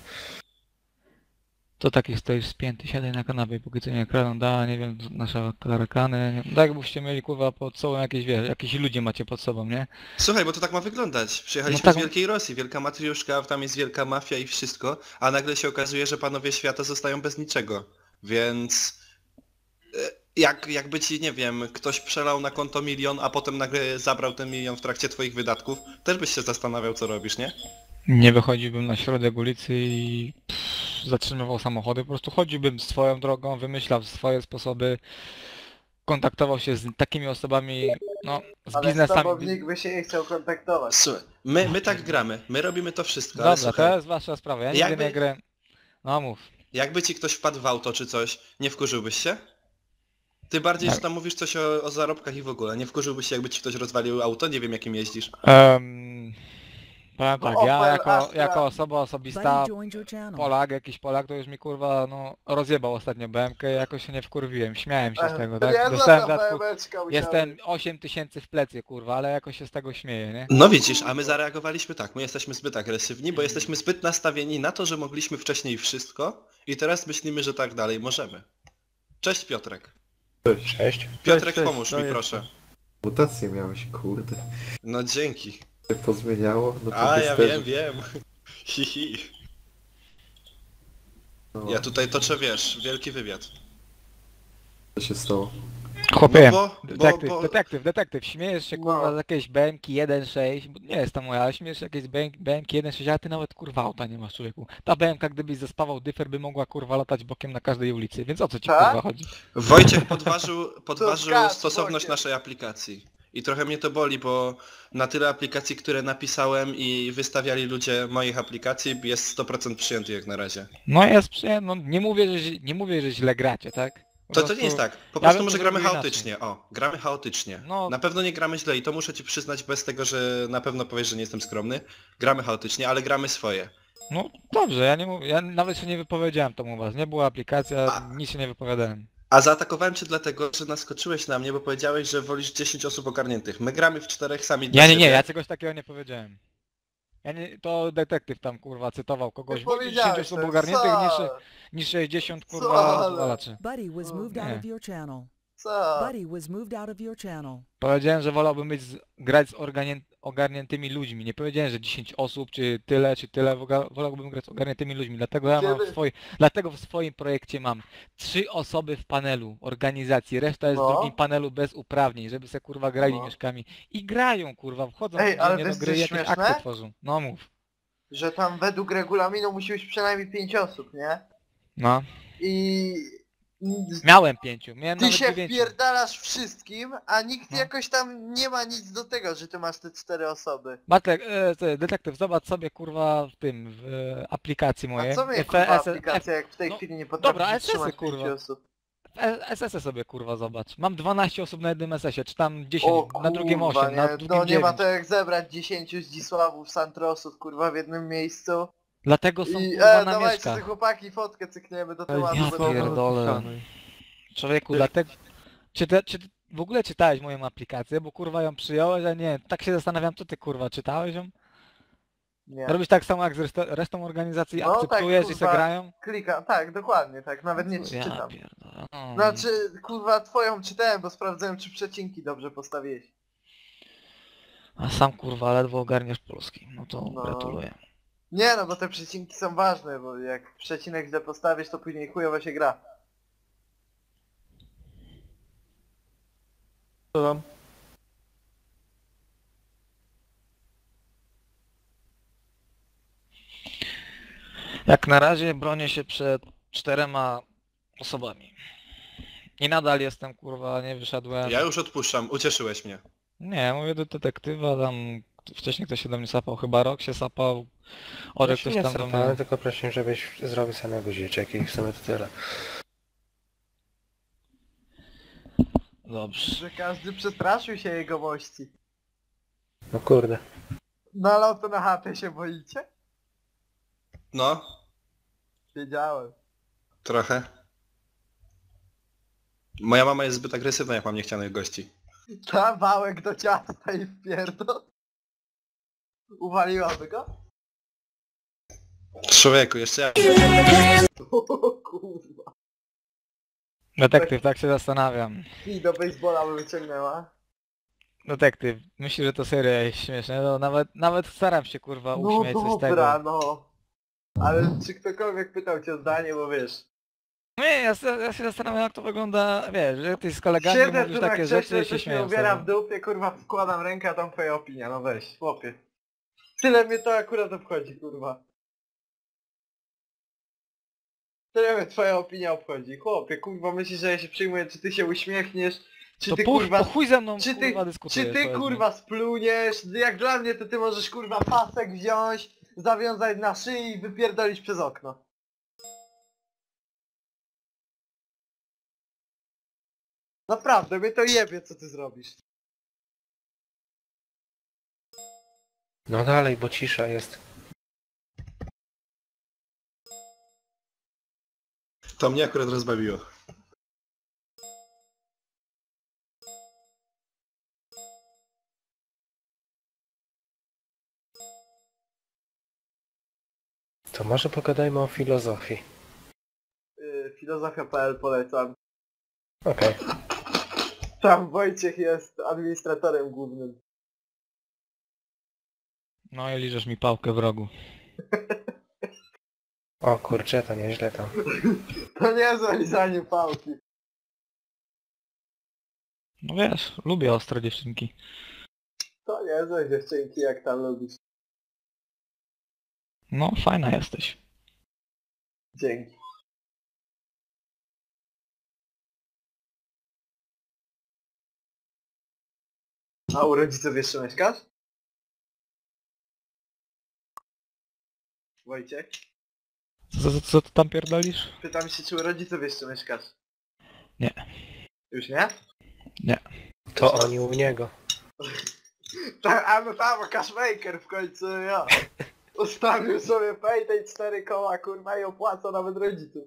To taki stoisz spięty, siadaj na kanapie, póki co nie ekraną da, nie wiem, nasza karakany, tak jakbyście mieli kurwa pod sobą jakieś, wiesz, jakieś ludzie macie pod sobą, nie? Słuchaj, bo to tak ma wyglądać. Przyjechaliśmy No tak. z Wielkiej Rosji, wielka matriuszka, tam jest wielka mafia i wszystko, a nagle się okazuje, że panowie świata zostają bez niczego. Więc... jakby ci, nie wiem, ktoś przelał na konto 1 000 000, a potem nagle zabrał ten 1 000 000 w trakcie twoich wydatków, też byś się zastanawiał, co robisz, nie? Nie wychodziłbym na środek ulicy i zatrzymywał samochody, po prostu chodziłbym swoją drogą, wymyślał swoje sposoby, kontaktował się z takimi osobami, no, z Ale z biznesami. tobą nikt by się nie chciał kontaktować. Słuchaj, my tak gramy, my robimy to wszystko, ale Dobra, to słuchaj, jest wasza sprawa, ja nigdy Jakby- nie grę... No mów. jakby ci ktoś wpadł w auto czy coś, nie wkurzyłbyś się? Ty bardziej, Tak. że tam mówisz coś o zarobkach i w ogóle, nie wkurzyłbyś się, jakby ci ktoś rozwalił auto? Nie wiem, jakim jeździsz. Powiem tak, Opel ja Astra. jako osoba osobista, Buddy joined your channel. jakiś Polak, to już mi kurwa, no, rozjebał ostatnio BMK i jakoś się nie wkurwiłem, śmiałem się z tego, tak? Ja Dostałem za za ta twój- BMeczka musiała Jestem być. 8000 w plecy, kurwa, ale jakoś się z tego śmieję, nie? No widzisz, a my zareagowaliśmy tak, my jesteśmy zbyt agresywni, bo jesteśmy zbyt nastawieni na to, że mogliśmy wcześniej wszystko i teraz myślimy, że tak dalej możemy. Cześć Piotrek. Cześć. Piotrek, cześć, pomóż to mi jestem. proszę. Mutację miałeś, kurde. No dzięki. Się pozmieniało, no to A ja też- wiem. Hihi. No, Ja tutaj toczę, wiesz, wielki wywiad. co się stało? Chłopie, No detektyw, śmiejesz się kurwa No. z jakiejś BMK 1.6, bo nie jest to moja, ale śmiejesz się jakieś BMK 1.6, a ty nawet kurwa auta nie masz, człowieku. Ta BMK gdybyś zespawał dyfer by mogła kurwa latać bokiem na każdej ulicy, więc o co ci Tak? kurwa chodzi? Wojciech podważył zgadz, stosowność Wojciech. naszej aplikacji. I trochę mnie to boli, bo na tyle aplikacji, które napisałem i wystawiali ludzie moich aplikacji, jest 100% przyjęty jak na razie. No jest przyjemno, no nie mówię, że źle gracie, tak? Po To nie prostu- jest tak. Po ja prostu bym może to gramy zrobił chaotycznie. O, gramy chaotycznie. No. Na pewno nie gramy źle i to muszę ci przyznać bez tego, że na pewno powiesz, że nie jestem skromny. Gramy chaotycznie, ale gramy swoje. No dobrze, ja nie mówię, ja nawet się nie wypowiedziałem tam u was, nie była aplikacja, nic się nie wypowiadałem. A zaatakowałem cię dlatego, że naskoczyłeś na mnie, bo powiedziałeś, że wolisz 10 osób ogarniętych. My gramy w 4 sami dla Nie, siebie. ja czegoś takiego nie powiedziałem. Ja nie, to detektyw tam kurwa cytował kogoś, Nie bo 10 powiedziałeś, osób to ogarniętych co? niż 60 Co? kurwa zwalaczy. Buddy was moved out Nie. of your channel. Co? Buddy was moved out of your channel. Powiedziałem, że wolałbym grać z ogarniętymi ludźmi. Nie powiedziałem, że 10 osób, czy tyle, wolałbym grać z ogarniętymi ludźmi. Dlatego ja mam dlatego w swoim projekcie mam 3 osoby w panelu organizacji, reszta jest w drugim panelu bez uprawnień, żeby se kurwa grali mieszkami. I grają kurwa, wchodzą ale codziennie do wiesz, co gry i jest jakieś śmieszne? akty tworzą. No mów. Że tam według regulaminu musi być przynajmniej 5 osób, nie? No. I... Miałem 5, miałem Ty nawet się 9. wpierdalasz wszystkim, a nikt No. jakoś tam nie ma nic do tego, że ty masz te 4 osoby. Bartek, detektyw, zobacz sobie kurwa w aplikacji mojej. A co mnie W kurwa SS aplikacja, jak w tej no, chwili nie potrafisz dobra, trzymać SS-y, kurwa. 5 osób? SS sobie kurwa zobacz. Mam 12 osób na jednym SS-ie, czy tam 10, O na drugim kurwa, 8, na nie, drugim no nie ma 9. to jak zebrać 10 Zdzisławów, Santrosów kurwa w jednym miejscu. Dlatego są I kurwa na dawajcie mieszkach. te chłopaki, fotkę cykniemy do tematu. ja będą- pierdolę. Człowieku, dlatego... Czy w ogóle czytałeś moją aplikację, bo kurwa ją przyjąłeś, a nie, tak się zastanawiam, co ty kurwa, czytałeś ją? Nie. Robisz tak samo jak z resztą organizacji, No, tak, akceptujesz i se kurwa. grają? Klika, tak, dokładnie, tak, nawet nie Ja czytam. pierdolę. No. Znaczy, kurwa, twoją czytałem, bo sprawdzałem, czy przecinki dobrze postawiłeś. A sam kurwa ledwo ogarniasz polski, no to No. gratuluję. Nie no, bo te przecinki są ważne, bo jak przecinek źle postawisz, to później chujowo się gra. Co tam? Jak na razie bronię się przed 4 osobami. I nadal jestem kurwa, nie wyszedłem. Ja już odpuszczam, ucieszyłeś mnie. Nie, mówię do detektywa, tam wcześniej ktoś się do mnie sapał, chyba Rok się sapał, Orek Ja ktoś się tam nie do mnie. startałem, tylko prosiłem, żebyś zrobił samego zieczek i w sumie to tyle. Dobrze. Że każdy przestraszył się jegomości. No kurde. No ale o to na chatę się boicie? No, Wiedziałem. trochę. Moja mama jest zbyt agresywna, jak mam niechcianych gości. Kawałek do ciasta i wpierdol. Uwaliłaby go? Człowieku, jeszcze jak... O kurwa. Detektyw, tak się zastanawiam. I do baseballa by wyciągnęła. Detektyw, myślisz, że to serio jest śmieszne? No nawet staram się kurwa No uśmiać coś z dobra, tego. no. Ale czy ktokolwiek pytał cię o zdanie, bo wiesz. Nie, ja się zastanawiam jak to wygląda, wiesz, że ty z kolegami Siedzę mówisz tu na takie rzeczy krześle, i się coś mnie śmieją z ubiera w tego. dupie, kurwa wkładam rękę, a tam twoja opinia, no weź, chłopie. Tyle mnie to akurat obchodzi, kurwa. Tyle mnie twoja opinia obchodzi, chłopie, kurwa, myślisz, że ja się przyjmuję, czy ty się uśmiechniesz, czy To ty po kurwa... chuj ze mną Czy ty, kurwa dyskutujesz, czy ty powiedz mi. kurwa spluniesz? Jak dla mnie to ty możesz kurwa pasek wziąć, zawiązać na szyi i wypierdolić przez okno. Naprawdę, mnie to jebie co ty zrobisz. No dalej, bo cisza jest. To mnie akurat rozbawiło. To może pogadajmy o filozofii. Filozofia.pl polecam. Okej. Tam Wojciech jest administratorem głównym. No i liżesz mi pałkę w rogu. O kurczę, to nieźle tam. To niezłe lizanie pałki. No wiesz, lubię ostre dziewczynki. To niezłe dziewczynki, jak tam lubisz. No, fajna jesteś. Dzięki. A u rodziców jeszcze mieszkasz? Wojciech? Co ty tam pierdolisz? Pytam się, czy u rodziców jeszcze mieszkasz? Nie. Już nie? Nie. To oni u niego. A no tam, cashmaker w końcu, ja. Ustawił sobie Payday 4 koła, kurwa, i opłaca nawet rodziców.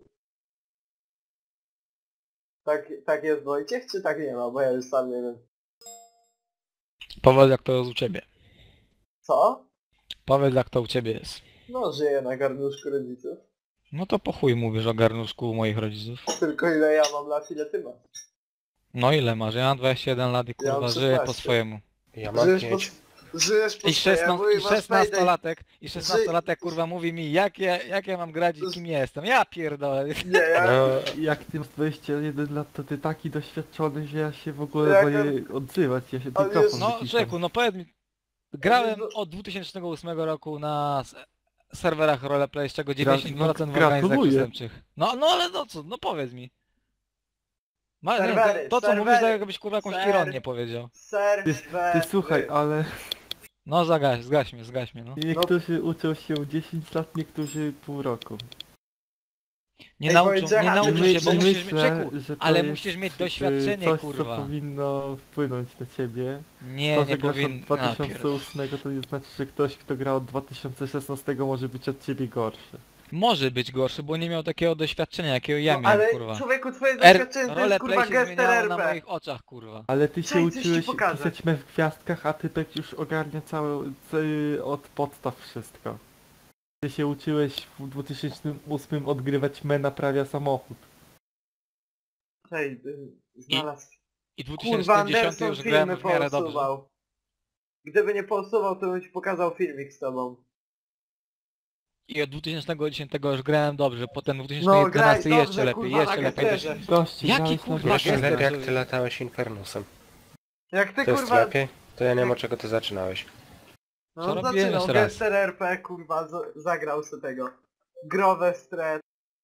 Tak jest Wojciech, czy tak nie ma? Bo ja już sam nie wiem. Powiedz jak to jest u ciebie. Co? Powiedz jak to u ciebie jest. No, żyję na garnuszku rodziców. No to po chuj mówisz o garnuszku u moich rodziców. Tylko ile ja mam lat, ile ty masz. No ile masz? Ja mam 21 lat i Ja mam kurwa żyję po 16. swojemu. Ja mam Żyjesz 5. Żyjesz po I swojemu i masz payday. 16-latek kurwa mówi mi jak ja mam grać i kim jestem. Ja pierdolę. Nie, ja... No, Jak ty masz 21 lat, to ty taki doświadczony, że ja się w ogóle Jak boję odzywać, ja się On mikrofon jest- No wyciszam. człowieku, no powiedz mi. Grałem od 2008 roku na serwerach roleplay, z czego 90% w organizacjach gratuluję. przestępczych. No ale no co, no powiedz mi. Serwery, To co mówisz, serwery, to jakbyś kurwa jakąś ironię powiedział. Ty słuchaj, ale No zgaś mnie, no. niektórzy uczą się 10 lat, niektórzy pół roku. Nie Ej, nauczą powiedziałem, się, bo musisz mieć, Myślę, Czeku, że to ale jest, musisz mieć doświadczenie, coś, kurwa. co powinno wpłynąć na ciebie. Nie, To, nie że grasz od powinno. 2008 to nie znaczy, że ktoś, kto gra od 2016 może być od ciebie gorszy. Może być gorszy, bo nie miał takiego doświadczenia, jakiego ja No, miałem, ale kurwa. człowieku, twoje doświadczenie to jest Roleplay kurwa się gester zmieniało na RP. moich oczach, kurwa. Ale ty się Cześć, coś ci uczyłeś pokażę. pisać me w gwiazdkach, a typek już ogarnia od podstaw wszystko. Ty się uczyłeś w 2008 odgrywać me naprawia samochód. Hej, znalazł. I Kurwa, 2010 Anderson już grałem filmy w miarę dobrze. pousuwał. Gdyby nie pousuwał, to bym ci pokazał filmik z tobą. I od 2010 już grałem dobrze, potem No, 2011 graj jeszcze dobrze, lepiej, kurwa, jeszcze na lepiej. gesterze. Gości, Jaki, grałeś na kurwa, gesterze. jeszcze lepiej jak gester? ty latałeś Infernusem. Jak ty To jest kurwa... lepiej? To ja nie wiem od czego ty zaczynałeś. No Co robiłem zaczynał, jeszcze raz? gester RP, kurwa, zagrał sobie tego. Growe stret.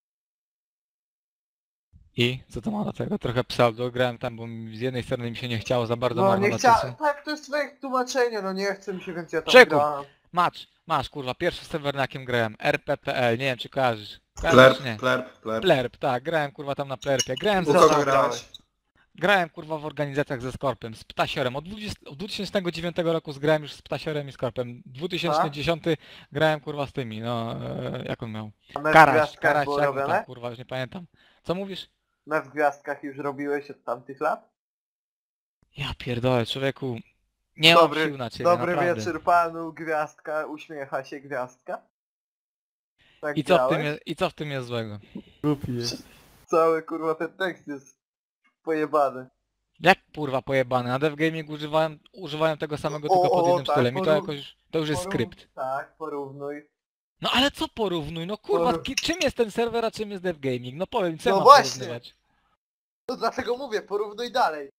I co to ma do tego? Trochę pseudo grałem tam, bo z jednej strony mi się nie chciało za bardzo No marno nie na chciałem, czasu. tak, to jest twoje tłumaczenie, no nie chcę mi się, więc ja tam Czeku. grałem. Masz kurwa, pierwszy serwer na jakim grałem, RPPL, nie wiem czy kojarzysz. Plerp, Kojarzysz? Nie. plerp. Plerp, tak, grałem kurwa tam na Plerpie. Grałem, U kogo grałeś? grałem kurwa w organizacjach ze Skorpem, z Ptasiorem. Od 2009 roku zgrałem już z Ptasiorem i Skorpem. 2010 grałem kurwa z tymi, no jak on miał? A me w Karaś, gwiazdkach było jak on robione? tam kurwa, już nie pamiętam. Co mówisz? Me w gwiazdkach już robiłeś od tamtych lat? Ja pierdolę, człowieku. Nie mam sił na ciebie, Dobry naprawdę. wieczór panu, gwiazdka, uśmiecha się gwiazdka. Tak I co, grałeś? I co w tym jest złego? Głupi jest. Cały kurwa ten tekst jest pojebany. Jak kurwa pojebany? Na DevGaming używałem tego samego tylko pod innym tak, stylem i to jakoś, to już jest skrypt. Tak, porównuj. No ale co porównuj? No kurwa, czym jest ten serwer, a czym jest DevGaming? No powiem, co No mam właśnie. porównywać? No dlatego mówię, porównuj dalej.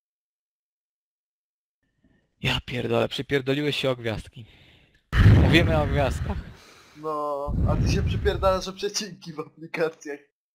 Ja pierdolę, przypierdoliłeś się o gwiazdki. Mówimy o gwiazdkach. No, a ty się przypierdalasz o przecinki w aplikacjach.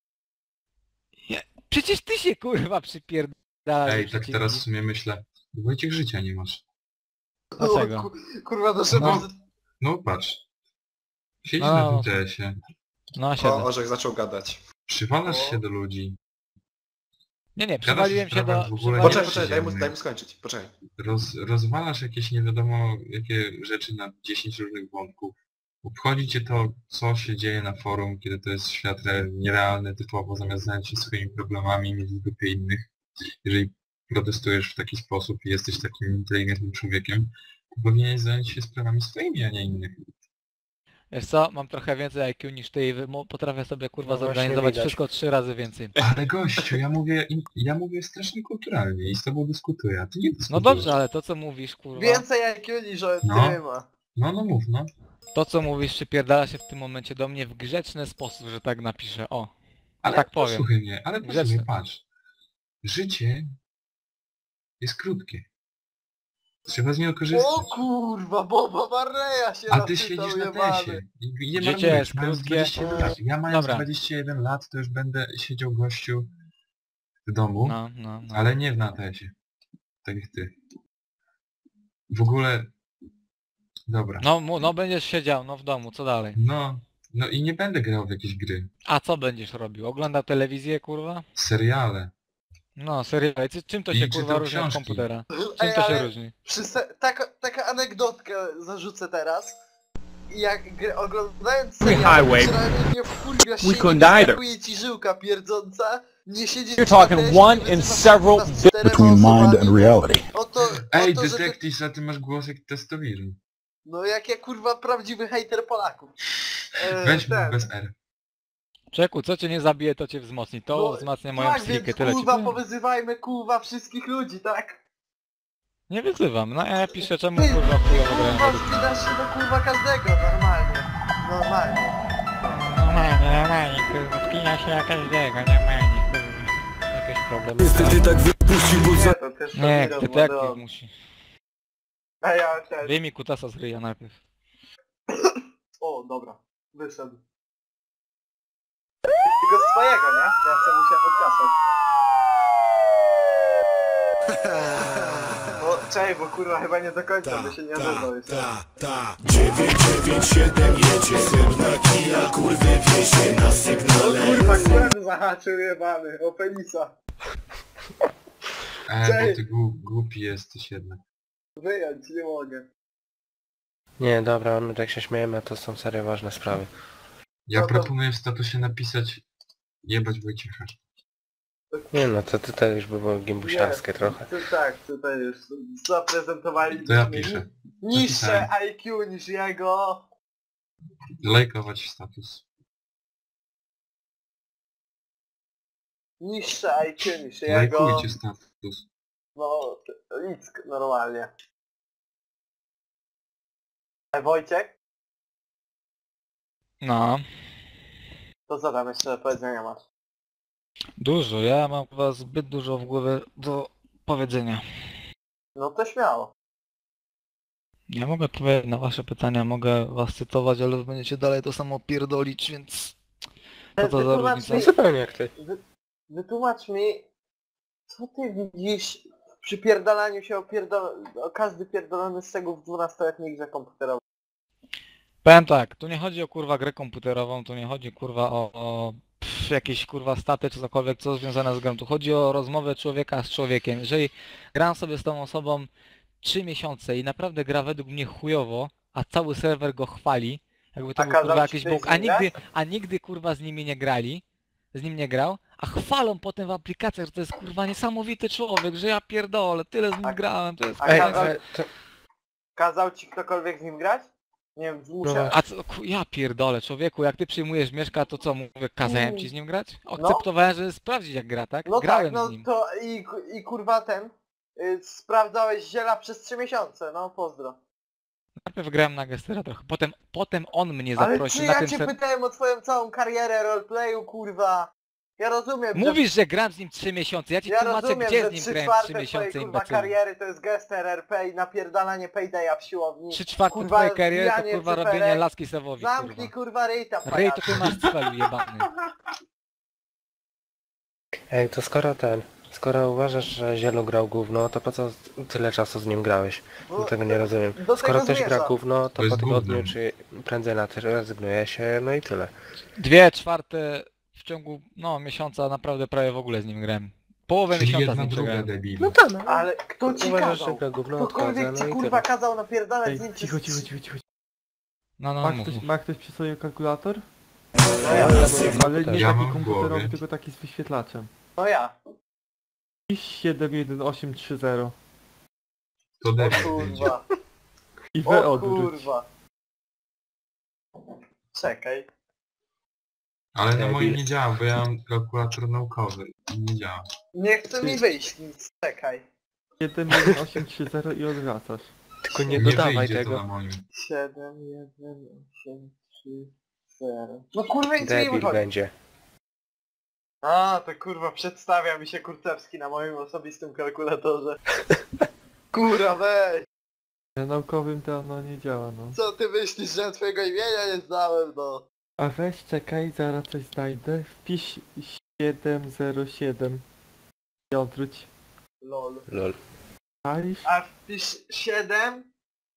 Przecież ty się kurwa przypierdalasz. Ej, o tak przecinki. teraz w sumie myślę, Wojciech życia nie masz. Dlaczego? Kurwa, no żeby... No. No patrz. Siedzisz No. na WTS-ie, No siedzę. O, Orzech zaczął gadać. przywalasz się do ludzi, Nie, przywaliłem się do... sprawach w ogóle przywaliłem- Poczekaj, daj mu skończyć, poczekaj. rozwalasz jakieś nie wiadomo jakie rzeczy na 10 różnych wątków. Obchodzi cię to, co się dzieje na forum, kiedy to jest świat nierealny typowo, zamiast zająć się swoimi problemami i mieć w dupie innych. Jeżeli protestujesz w taki sposób i jesteś takim inteligentnym człowiekiem, to powinieneś zająć się sprawami swoimi, a nie innych. Wiesz co, mam trochę więcej IQ niż ty i potrafię sobie kurwa No właśnie zorganizować widać. wszystko 3 razy więcej. Ale gościu, ja mówię strasznie kulturalnie i z tobą dyskutuję, a ty nie dyskutujesz. No dobrze, ale to co mówisz kurwa... Więcej IQ niż No. ty ma. No mów, no. To co mówisz przypierdala się w tym momencie do mnie w grzeczny sposób, że tak napiszę. O. Ale tak powiem. posłuchaj mnie, ale posłuchaj, Grzeczny. patrz. Życie jest krótkie. Trzeba z niego korzystać. O kurwa, Boba Marleya się A ty napisał, siedzisz na jebany. tesie. I nie Życie marnujesz, jest mając krótkie. 21 lat. Ja mając Dobra. 21 lat to już będę siedział gościu w domu, No. ale nie w natesie. Tak jak ty. W ogóle... Dobra. No będziesz siedział, no w domu, co dalej? No i nie będę grał w jakieś gry. A co będziesz robił? Oglądał telewizję kurwa? Seriale. No seriale, czym to I się czytał kurwa różni od książki. komputera? Ej, Czym to się ale różni? taka anegdotkę zarzucę teraz. Jak oglądając serial, przynajmniej nie wkurwia się, nie skakuje ci żyłka pierdząca, nie siedzisz You're talking one in several between mind and reality. Ej, że ty, detektyw, a ty masz głos jak testowizm. no jak ja kurwa prawdziwy hejter Polaków. Weź ten. bez R. Czeku, co cię nie zabije, to cię wzmocni. To No, wzmacnia moją tak, psychikę, więc tyle ci kurwa powiem. powyzywajmy kurwa wszystkich ludzi, tak? Nie wyzywam, no ja piszę czemu kurwa chujowo grałem Kurwa, według mnie. wstydasz się do kurwa każdego, normalnie. Normalnie. Normalnie, kurwa, wpina się na każdego, normalnie, kurwa. Jakieś problemy. Nie, to też Nie, to detektyw musi. A ja też. Wyjmij kutasa z ryja najpierw. O, dobra. Wyszedł. Tylko swojego, nie? Ja chcę musiał odkasać. O, czekaj, bo kurwa chyba nie do końca, by się nie odezwał jeszcze. 997 jedzie syn na kija, kurwy wiezie na sygnale. O kurwa, kurde zahaczył jebany, o penisa. Bo ty głupi jesteś jednak. Wyjąć, nie mogę. Nie, dobra, my tak się śmiejemy, to są serio ważne sprawy. Ja No to- proponuję w statusie napisać jebać Wojciecha. Nie no, to już by było gimbusiarskie trochę. Tak, tutaj już zaprezentowali To ja piszę. niższe IQ niż jego. Lajkować status. Niższe IQ niż jego. Lajkujcie status. No, nic normalnie. Wojciech, No, to co tam jeszcze do powiedzenia masz? dużo, ja mam chyba zbyt dużo w głowie do powiedzenia. No to śmiało. Ja mogę odpowiedzieć na wasze pytania, mogę was cytować, ale wy będziecie dalej to samo pierdolić, więc... Co to za Wytłumacz różnica? mi- Zupełnie jak ty. Wytłumacz mi, co ty widzisz w przypierdalaniu się o każdy pierdolony strzegł w 12-letniej grze komputerowej. Powiem tak, tu nie chodzi o kurwa grę komputerową, tu nie chodzi kurwa o jakieś kurwa staty czy cokolwiek, co związane z grą. Tu chodzi o rozmowę człowieka z człowiekiem. Jeżeli gram sobie z tą osobą 3 miesiące i naprawdę gra według mnie chujowo, a cały serwer go chwali, jakby to A był kazał kurwa ci jakiś ktoś bóg, z nim a nigdy kurwa z nimi nie grali, z nim nie grał, a chwalą potem w aplikacjach, że to jest kurwa niesamowity człowiek, że ja pierdolę, tyle z nim grałem, to jest A kurwa... kazał ci ktokolwiek z nim grać? Nie wiem, musiał. A co, ja pierdolę, człowieku, jak ty przyjmujesz Mieszka, to co, mówię, kazałem ci z nim grać? Akceptowałem, żeby sprawdzić jak gra, tak? No Grałem tak, no z nim. to i kurwa ten. Sprawdzałeś ziela przez 3 miesiące, no pozdro. Najpierw grałem na Gestera trochę, potem on mnie Ale zaprosił czy na ja tym cię pytałem o twoją całą karierę roleplayu, kurwa. Ja rozumiem, Mówisz, że gram z nim 3 miesiące, ja ci ja tłumaczę, rozumiem, gdzie że z nim 3 grałem 3 czwarte twojej miesiące, kurwa imbecylu. kariery to jest Gester RP i napierdalanie Paydaya w siłowni. 3/4 Kurwa, twojej kariery to wbijanie kurwa cyferek. robienie laski Sewowi, Zamknij kurwa. kurwa ryj tam, Rej to pajacu. ty masz cfelu jebany. Ej, to skoro uważasz, że Zielu grał gówno, to po co tyle czasu z nim grałeś? Bo- Tego nie rozumiem. do Skoro tego ktoś gra zmierzam. gówno, To to jest po tygodniu gównem. czy prędzej na to rezygnuje się, no i tyle. 2/4 w ciągu, no, miesiąca naprawdę prawie w ogóle z nim grałem. Połowę Czyli miesiąca z jedna nim druga przegrałem. debil. No tak, no. Ale kto ci Uważasz, że kazał? gra gówno Ktokolwiek odchodzę, ci no i kurwa tyle. kazał napierdalać Ej, z nim cicho. No, Ma mów. ktoś przy sobie kalkulator? No ja. Ale nie Ja taki mam w komputerowy, głowie. tylko taki z wyświetlaczem. No ja. 71830. To O debil będzie. kurwa. I we O odwróć. kurwa. Czekaj. Ale na Debil. moim nie działa, bo ja mam kalkulator naukowy i nie działa. Nie chce mi wyjść nic, czekaj. 71830 i odwracasz. Tylko nie Nie dodawaj wyjdzie tego. to na moim. 7, 1, 8, 3, 0. No kurwa nic mi nie Debil wychodzi. będzie. A, to kurwa przedstawia mi się Kurczewski na moim osobistym kalkulatorze. Kurwa weź! Na naukowym to ono nie działa, no. Co ty myślisz, że ja twojego imienia nie znałem, no? A weź czekaj, zaraz coś znajdę. Wpisz 707 i odwróć. Lol. Lol. Palisz? A wpisz 7...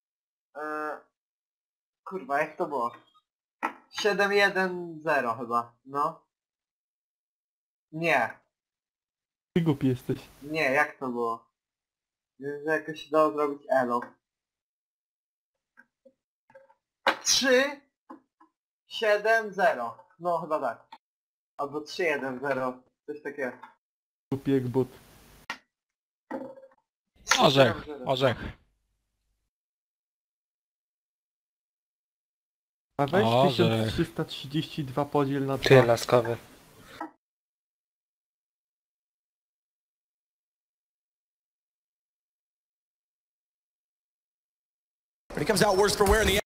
Kurwa, jak to było? 710 chyba, no. Nie, Ty głupi jesteś. nie, jak to było? Wiem, że jakoś się dało zrobić elo. 3 7 0. No chyba tak. Albo 3 1 0. Coś takiego. Głupi jak but. 3, Orzech, 7, 0. orzech. A weź Orzech. 1332 podziel na 2. Ty laskowy. But he comes out worse for wear in the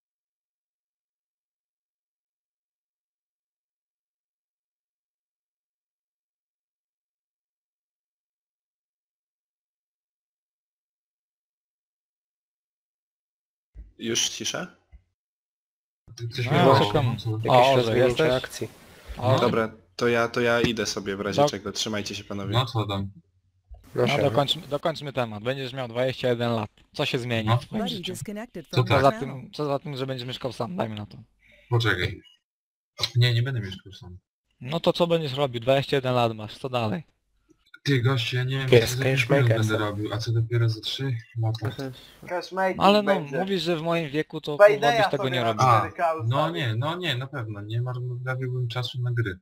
Już cisza? Coś No, mi czekam. Jakieś O, że rozwinięcie jesteś? akcji. O, Dobra, to ja idę sobie w razie Dok- czego. Trzymajcie się panowie. No co tam? No, no siema. dokończmy temat. Będziesz miał 21 lat. Co się zmieni No. w twoim Buddy życiu? disconnected Co from tak? your channel. Co za tym, że będziesz mieszkał sam? Dajmy na to. Poczekaj. Nie będę mieszkał sam. No to co będziesz robił? 21 lat masz, co dalej? Ty goście, ja nie wiem, Jest co za cashmaker, film będę co? robił, a co dopiero za 3 lata. Cashmaking Ale no, będzie. mówisz, że w moim wieku to kurwa Paydaya byś tego sobie nie na robił. 4K No ustawię. nie, na pewno, nie marnotrawiłbym czasu na gry.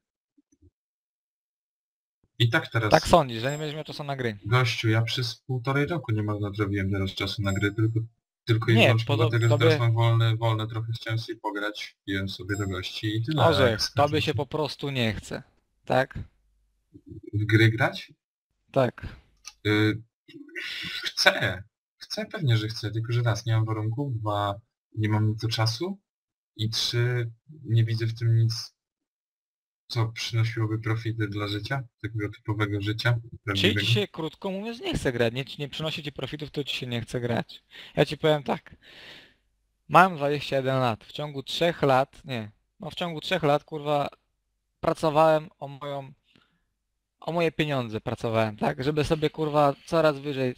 I tak teraz, Tak sądzisz, że nie będziesz miał czasu na gry. gościu, ja przez 1,5 roku nie marnotrawiłem teraz czasu na gry, tylko i Nie, wyłącznie dlatego, że tobie- teraz mam wolne trochę chciałem sobie pograć, piłem sobie do gości i tyle. Orzech, Jak tobie się po prostu nie chce. Tak? w gry grać? Tak. Chcę pewnie, że chcę, tylko że raz, nie mam warunków, dwa, nie mam na to czasu i trzy, nie widzę w tym nic, co przynosiłoby profity dla życia, takiego typowego życia. Czyli prawdziwego. ci się, krótko mówiąc, nie chce grać, nie przynosi ci profitów, to ci się nie chce grać. Ja ci powiem tak. Mam 21 lat, w ciągu 3 lat, w ciągu 3 lat, kurwa, pracowałem o moje pieniądze pracowałem, tak? Żeby sobie, kurwa, coraz wyżej.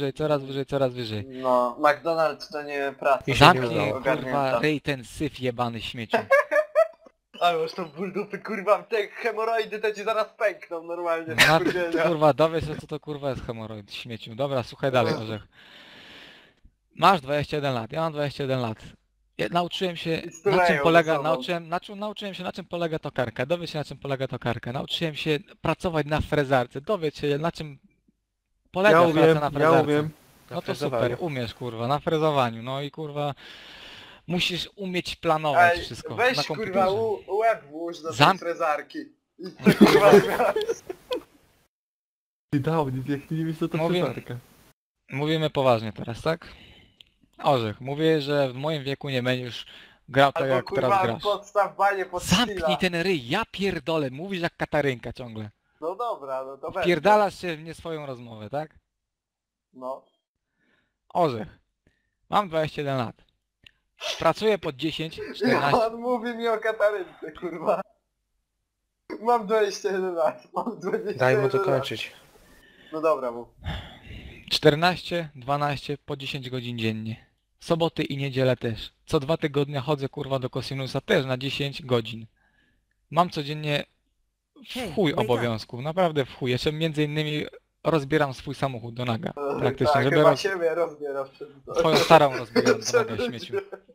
No, McDonald's to nie praca. I się Zamknij, nie udało. kurwa, Ogarnięta. ryj ten syf jebany śmieciu. Ale masz tą ból dupy, kurwa, te hemoroidy to ci zaraz pękną normalnie. No, Skurwienia. kurwa, dowiedz się, co to kurwa jest hemoroid, śmieciu. Dobra, słuchaj dalej, Orzech. Masz 21 lat, ja mam 21 lat. Ja nauczyłem się, I na czym stuleją polega, ze sobą. nauczyłem się, na czym polega tokarka. Dowiedz się, na czym polega tokarka. Nauczyłem się pracować na frezarce. Dowiedz się, na czym polega praca na frezarce. umiem. No to frezowaniu. super, umiesz, kurwa, na frezowaniu. No i kurwa, musisz umieć planować Ej, wszystko. weź na kurwa komputerze. łeb włóż do tej Zam- frezarki. I ty kurwa Ty dał, jak ty nie wiesz, co to Mówię- przezarka. Mówimy poważnie teraz, tak? Orzech, mówię, że w moim wieku nie będziesz grał tak albo jak teraz kurwa grasz. podstaw banie pod Zamknij skilla. ten ryj, ja pierdolę, mówisz jak Katarynka ciągle. No dobra, no to będzie. Wpierdalasz się w nie swoją rozmowę, tak? No. Orzech, mam 21 lat. Pracuję pod 10, 14. On mówi mi o Katarynce, kurwa. Mam 21 lat, mam 21 Daj mu lat. dokończyć. No dobra, mów. 14, 12, po 10 godzin dziennie. Soboty i niedzielę też. Co 2 tygodnie chodzę kurwa do Cosinusa też na 10 godzin. Mam codziennie w chuj obowiązków, naprawdę w chuj. Jeszcze między innymi rozbieram swój samochód do naga. Praktycznie, Tak, żeby chyba siebie rozbierasz przed to. twoją starą rozbieram do naga śmieciu.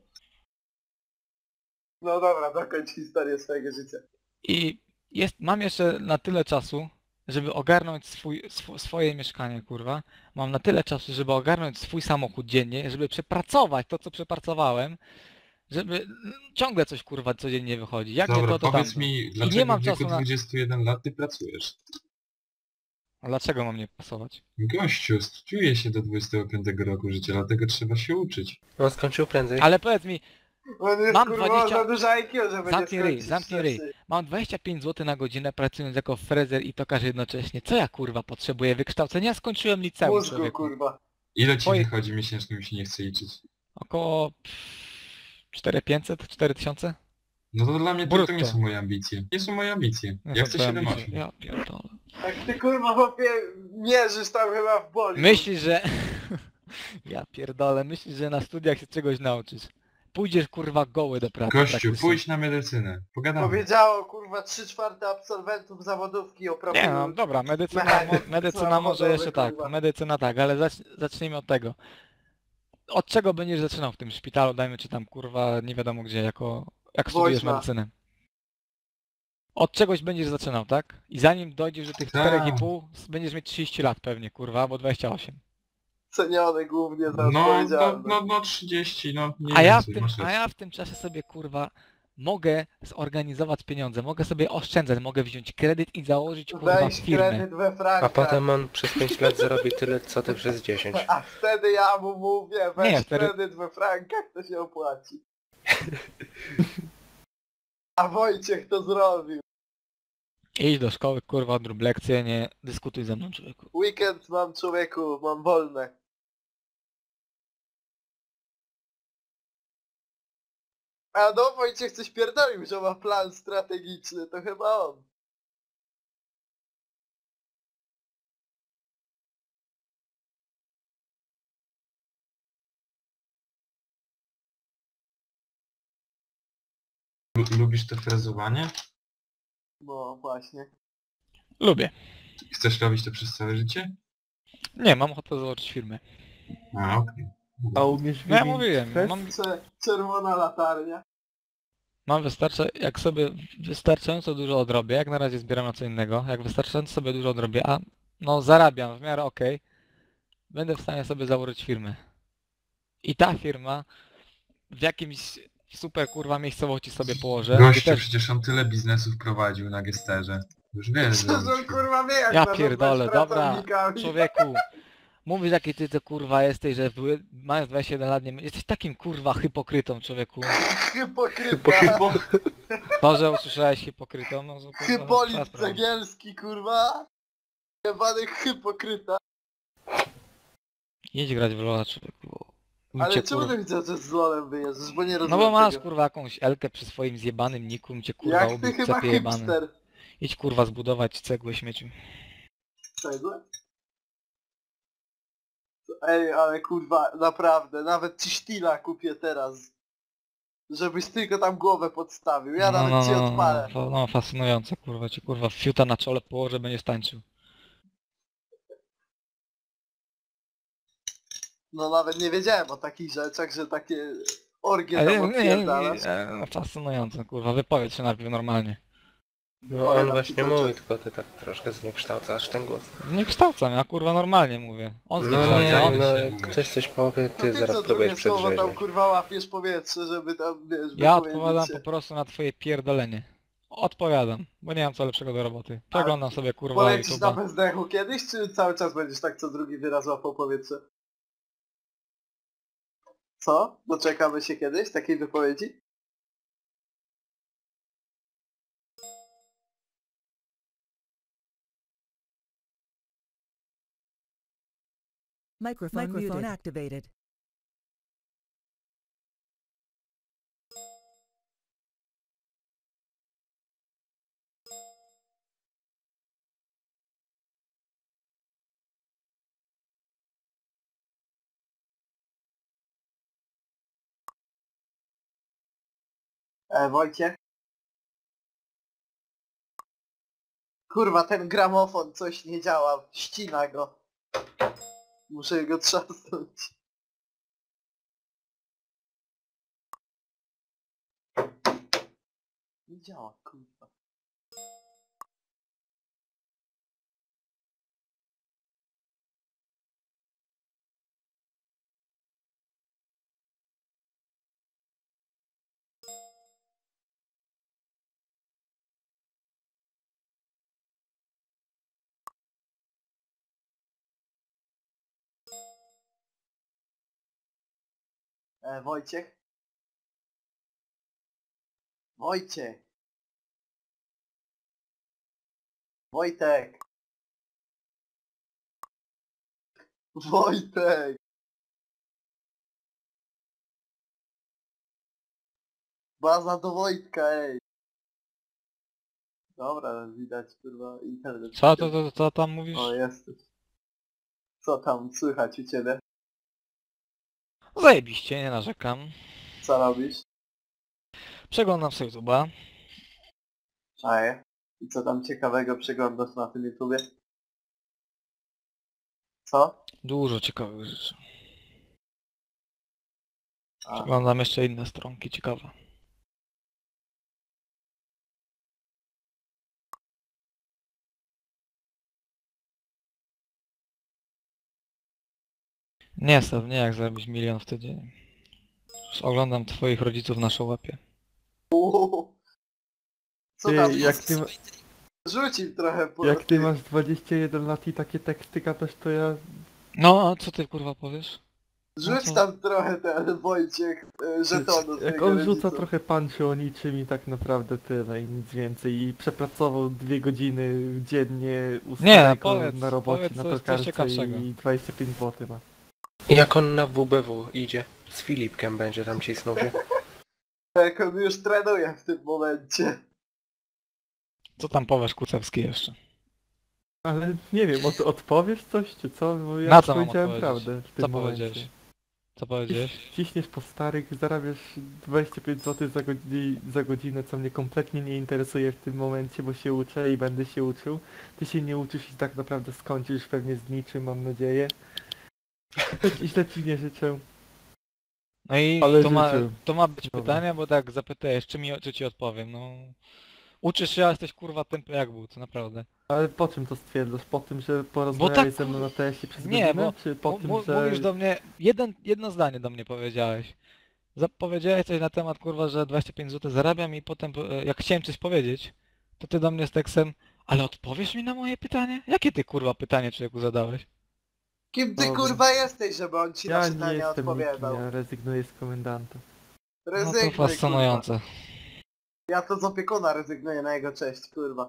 No dobra, dokończ historię swojego życia. I mam jeszcze na tyle czasu, żeby ogarnąć swoje mieszkanie, kurwa. Mam na tyle czasu, żeby ogarnąć swój samochód dziennie, żeby przepracować to, co przepracowałem, żeby ciągle coś, kurwa, codziennie wychodzi. Jak nie Dobra, to, to powiedz tamto. mi, I dlaczego nie mam w wieku czasu na... 21 lat ty pracujesz? A dlaczego mam nie pasować? Gościu, studiuje się do 25 roku życia, dlatego trzeba się uczyć. On skończył prędzej. Ale powiedz mi, On jest Mam kurwa 20 za dużo IQ, żeby zamknij nie ryj, skończyć zamknij ryj. wcześniej. Mam 25 zł na godzinę pracując jako frezer i tokarz jednocześnie. Co ja, kurwa, potrzebuję wykształcenia? Skończyłem liceum, Mózgu, człowieku. kurwa. Ile ci Twoje- wychodzi miesięcznie, mi się nie chce liczyć? Około 4500, 4000? No to dla mnie to Brutto. nie są moje ambicje. Nie są moje ambicje. Ja chcę 7-8. Ja pierdolę. Tak ty kurwa chłopie mierzysz tam chyba w boli. Myślisz, że... Ja pierdolę, myślisz, że na studiach się czegoś nauczysz. Pójdziesz, kurwa, goły do pracy. Gościu, praktycznie. pójdź na medycynę. Pogadamy. Powiedziało kurwa 3/4 absolwentów zawodówki o profilu. Nie no, dobra, medycyna Samochodowy, może jeszcze tak, kurwa. medycyna tak, ale zacznijmy od tego. Od czego będziesz zaczynał w tym szpitalu, dajmy czy tam kurwa nie wiadomo gdzie, jak studiujesz Woźna. medycynę? Od czegoś będziesz zaczynał, tak? I zanim dojdziesz do tych Tak. 4,5, będziesz mieć 30 lat pewnie, kurwa, albo 28. Ceniony głównie za No, odpowiedzialność. no 30, no nie A ja, więcej, masz rację. w tym czasie sobie kurwa mogę zorganizować pieniądze, mogę sobie oszczędzać, mogę wziąć kredyt i założyć kurwa Weź firmę. kredyt we A frankach. potem on przez 5 lat zarobi tyle, co ty przez 10. A wtedy ja mu mówię, weź Nie, wtedy- kredyt we frankach, to się opłaci. A Wojciech to zrobił. Idź do szkoły, kurwa, odrób lekcję, nie dyskutuj ze mną, człowieku. Weekend mam, człowieku, mam wolne. A no, Wojciech coś pierdolił, że ma plan strategiczny, to chyba on. Lubisz to frezowanie? No właśnie. Lubię. Chcesz robić to przez całe życie? Nie, mam ochotę założyć firmę. A, okej. A umiesz No ja wymienić mówiłem, stres? mam, Czerwona latarnia. mam jak sobie wystarczająco dużo odrobię, jak na razie zbieram na co innego, jak wystarczająco sobie dużo odrobię, a no zarabiam w miarę okej, będę w stanie sobie założyć firmę. I ta firma w jakimś super kurwa miejscowości sobie położę. Gościu, gdzie też... przecież on tyle biznesów prowadził na Gesterze. Już wiesz, że... Przecież on kurwa wie jak Ja zarządzać pierdolę, dobra, pracownikami. człowieku. Mówisz jaki ty to kurwa jesteś, że mając 21 lat nie... Jesteś takim kurwa hipokrytą, człowieku. Hipokryta. To, że usłyszałeś hipokrytą, no to kurwa... Hypolit twoja sprawa. Cegielski, kurwa. Jebany hipokryta. Idź grać w LoL'a, człowieku. Ale Cię, czemu kurwa... ty chcesz, że z LoLem wyjeżdżasz, bo nie No rozumiem bo masz tego. kurwa jakąś Elkę przy swoim zjebanym niku, cię kurwa Jak ty ubił chyba cepie jebany. hipster. Idź kurwa zbudować cegłę śmieciu. Cegłę? Ej, ale kurwa, naprawdę, nawet ci sztila kupię teraz. Żebyś tylko tam głowę podstawił, ja nawet ci odpalę. No fascynujące kurwa, cię kurwa fiuta na czole położę, będziesz tańczył. No nawet nie wiedziałem o takich rzeczach, że takie orgie Ale tam odpierdalasz. no, fascynujące kurwa, wypowiedz się najpierw normalnie. No on właśnie mówi, tylko ty tak troszkę zniekształcasz ten głos. Nie kształcam, ja kurwa normalnie mówię. On No zniekształca, nie, on... no jak ktoś coś powie, ty No zaraz co próbujesz drugie słowo tam przedrzeźniać. kurwa łapiesz powietrze, żeby tam wiesz, Ja wypowiedzieć odpowiadam się. po prostu na twoje pierdolenie. Odpowiadam, bo nie mam co lepszego do roboty. Przeglądam sobie kurwa Polecisz na YouTube'a. bezdechu kiedyś, czy cały czas będziesz tak co drugi wyraz łapał powietrze? Co? Doczekamy się kiedyś takiej wypowiedzi? Microphone activated. Wojciech? Kurwa, ten gramofon coś nie działa, ścina go. Muszę go trzasnąć. Nie działa, kurwa. Wojciech? Wojciech! Wojtek! Wojtek! Baza do Wojtka, ej! Dobra, widać kurwa internet. Co tam mówisz? O, jesteś. Co tam słychać u ciebie? Zajebiście, nie narzekam. Co robisz? Przeglądam sobie YouTube'a. Czaję. I co tam ciekawego przeglądasz na tym YouTubie? Co? Dużo ciekawych rzeczy. A, Przeglądam jeszcze inne stronki ciekawe. Nie, Staw, nie jak zarobić 1 000 000 w tydzień. Już oglądam twoich rodziców na Showapie. Co tam? Jak ty, Rzuć im trochę po jak ty masz 21 lat i takie teksty gadasz, to ja... No, a co ty kurwa powiesz? Rzuć co? tam trochę ten Wojciech żetonu. Jak on rzuca trochę punchu o niczym i tak naprawdę tyle i nic więcej i przepracował 2 godziny dziennie u Nie, starego powiedz, na robocie powiedz na coś tokarce ciekawszego. i 25 zł ma. Jak on na WBW idzie? Z Filipkiem będzie tam cisnął się. Jak on już trenuje w tym momencie. Co tam powiesz Kucewski jeszcze? Ale nie wiem, odpowiesz coś czy co? Bo ja Na co mam powiedziałem odpowiedzieć? prawdę w tym Co momencie. powiedziałeś? Co powiedziałeś? Ciśniesz po starych, zarabiasz 25 zł za godzinę, co mnie kompletnie nie interesuje w tym momencie, bo się uczę i będę się uczył. Ty się nie uczysz i tak naprawdę skończysz pewnie z niczym, mam nadzieję. I źle ci nie życzę. No i Ale to ma być Dobra. pytanie, bo tak zapytajesz, czy ci odpowiem, no... Uczysz się, a jesteś kurwa tępy jak but, naprawdę. Ale po czym to stwierdzasz? Po tym, że porozmawiałeś ze mną na teście przez Nie, godzinę? bo Czy po tym, że... mówisz do mnie, jedno zdanie do mnie powiedziałeś. Powiedziałeś coś na temat kurwa, że 25 zł zarabiam i potem jak chciałem coś powiedzieć, to ty do mnie z tekstem, ale odpowiesz mi na moje pytanie? Jakie ty kurwa pytanie człowieku zadałeś? Kim ty Dobra. kurwa jesteś, żeby on ci na Ja nie pytania jestem odpowiadał? nikim, ja rezygnuję z komendanta. No Rezygnuj, to fascynujące. kurwa. Ja to z opiekuna rezygnuję na jego cześć, kurwa.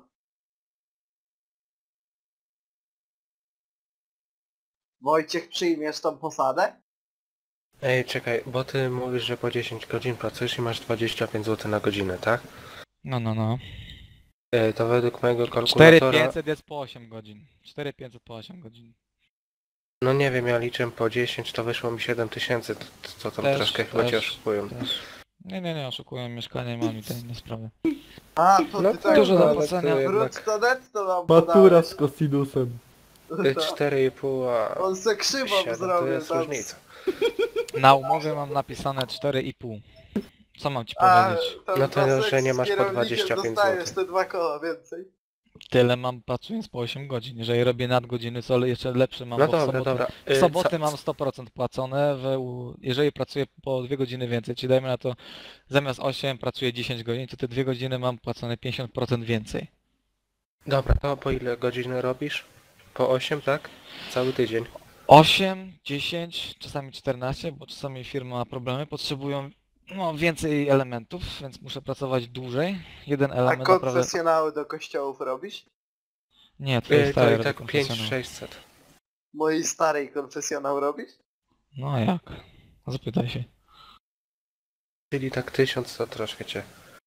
Wojciech, przyjmiesz tą posadę? Ej, czekaj, bo ty mówisz, że po 10 godzin pracujesz i masz 25 zł na godzinę, tak? No. To według mojego kalkulatora... 4500 jest po 8 godzin. 4500 po 8 godzin. No nie wiem, ja liczę po 10, to wyszło mi 7000, to tam Też, troszkę chyba cię też, oszukują. też. Nie, oszukują mieszkanie, mam i te inne sprawy. A, to No ty tak... dużo do ale płacenia. to jednak Brutto netto nam Matura podałeś. z kosinusem. 4,5, a On se krzywą 7 to zrobił jest tam. różnica. Na umowie mam napisane 4,5. Co mam ci A, powiedzieć? tam No to, pasek że nie z masz po kierownikiem 25 dostajesz zł. te 2 koła więcej. Tyle mam pracując po 8 godzin. Jeżeli robię nadgodziny, co jeszcze lepsze mam, No bo w dobra, sobotę, dobra. w soboty mam 100% płacone, jeżeli pracuję po 2 godziny więcej, czyli dajmy na to zamiast 8 pracuję 10 godzin, to te 2 godziny mam płacone 50% więcej. Dobra, to po ile godziny robisz? Po 8, tak? Cały tydzień. 8, 10, czasami 14, bo czasami firma ma problemy, potrzebują więcej elementów, więc muszę pracować dłużej. Jeden A element naprawdę... konfesjonały do kościołów robisz? Nie, twojej To starej i tak robię 5600. Mojej starej konfesjonał robisz? No a jak? Zapytaj się. Czyli tak 1000 to troszkę cię.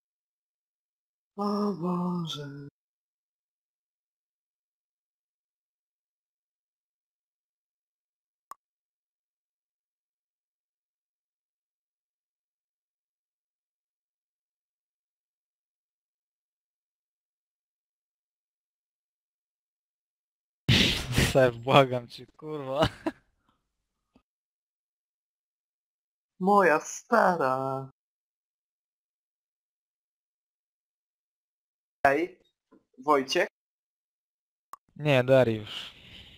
O Boże. Sef, błagam cię, kurwa. Moja stara. Hej, Wojciech? Nie, Dariusz.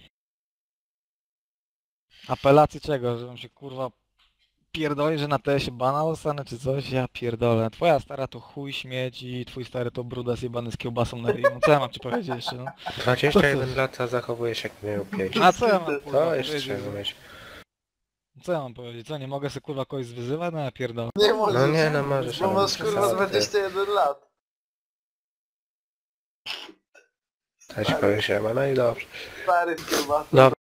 Apelacji czego? Żebym się kurwa pierdoli, że na TS bana dostanę czy coś? Ja pierdolę. Twoja stara to chuj śmieć i twój stary to brudas jebany z kiełbasą na ryju. No co ja mam ci powiedzieć jeszcze, no? 21 lat, a zachowujesz się jak miał 5. A co ja mam kurwa To jeszcze powiedzieć? trzeba mieć. Co ja mam powiedzieć? Co, nie mogę sobie kurwa kogoś zwyzywać? No ja pierdolę. Nie możesz. No nie, no możesz, Bo ale masz bez kurwa przesady. 21 lat. Ja ci powiedziałem, no i dobrze. Stary z kiełbasą. Dobra.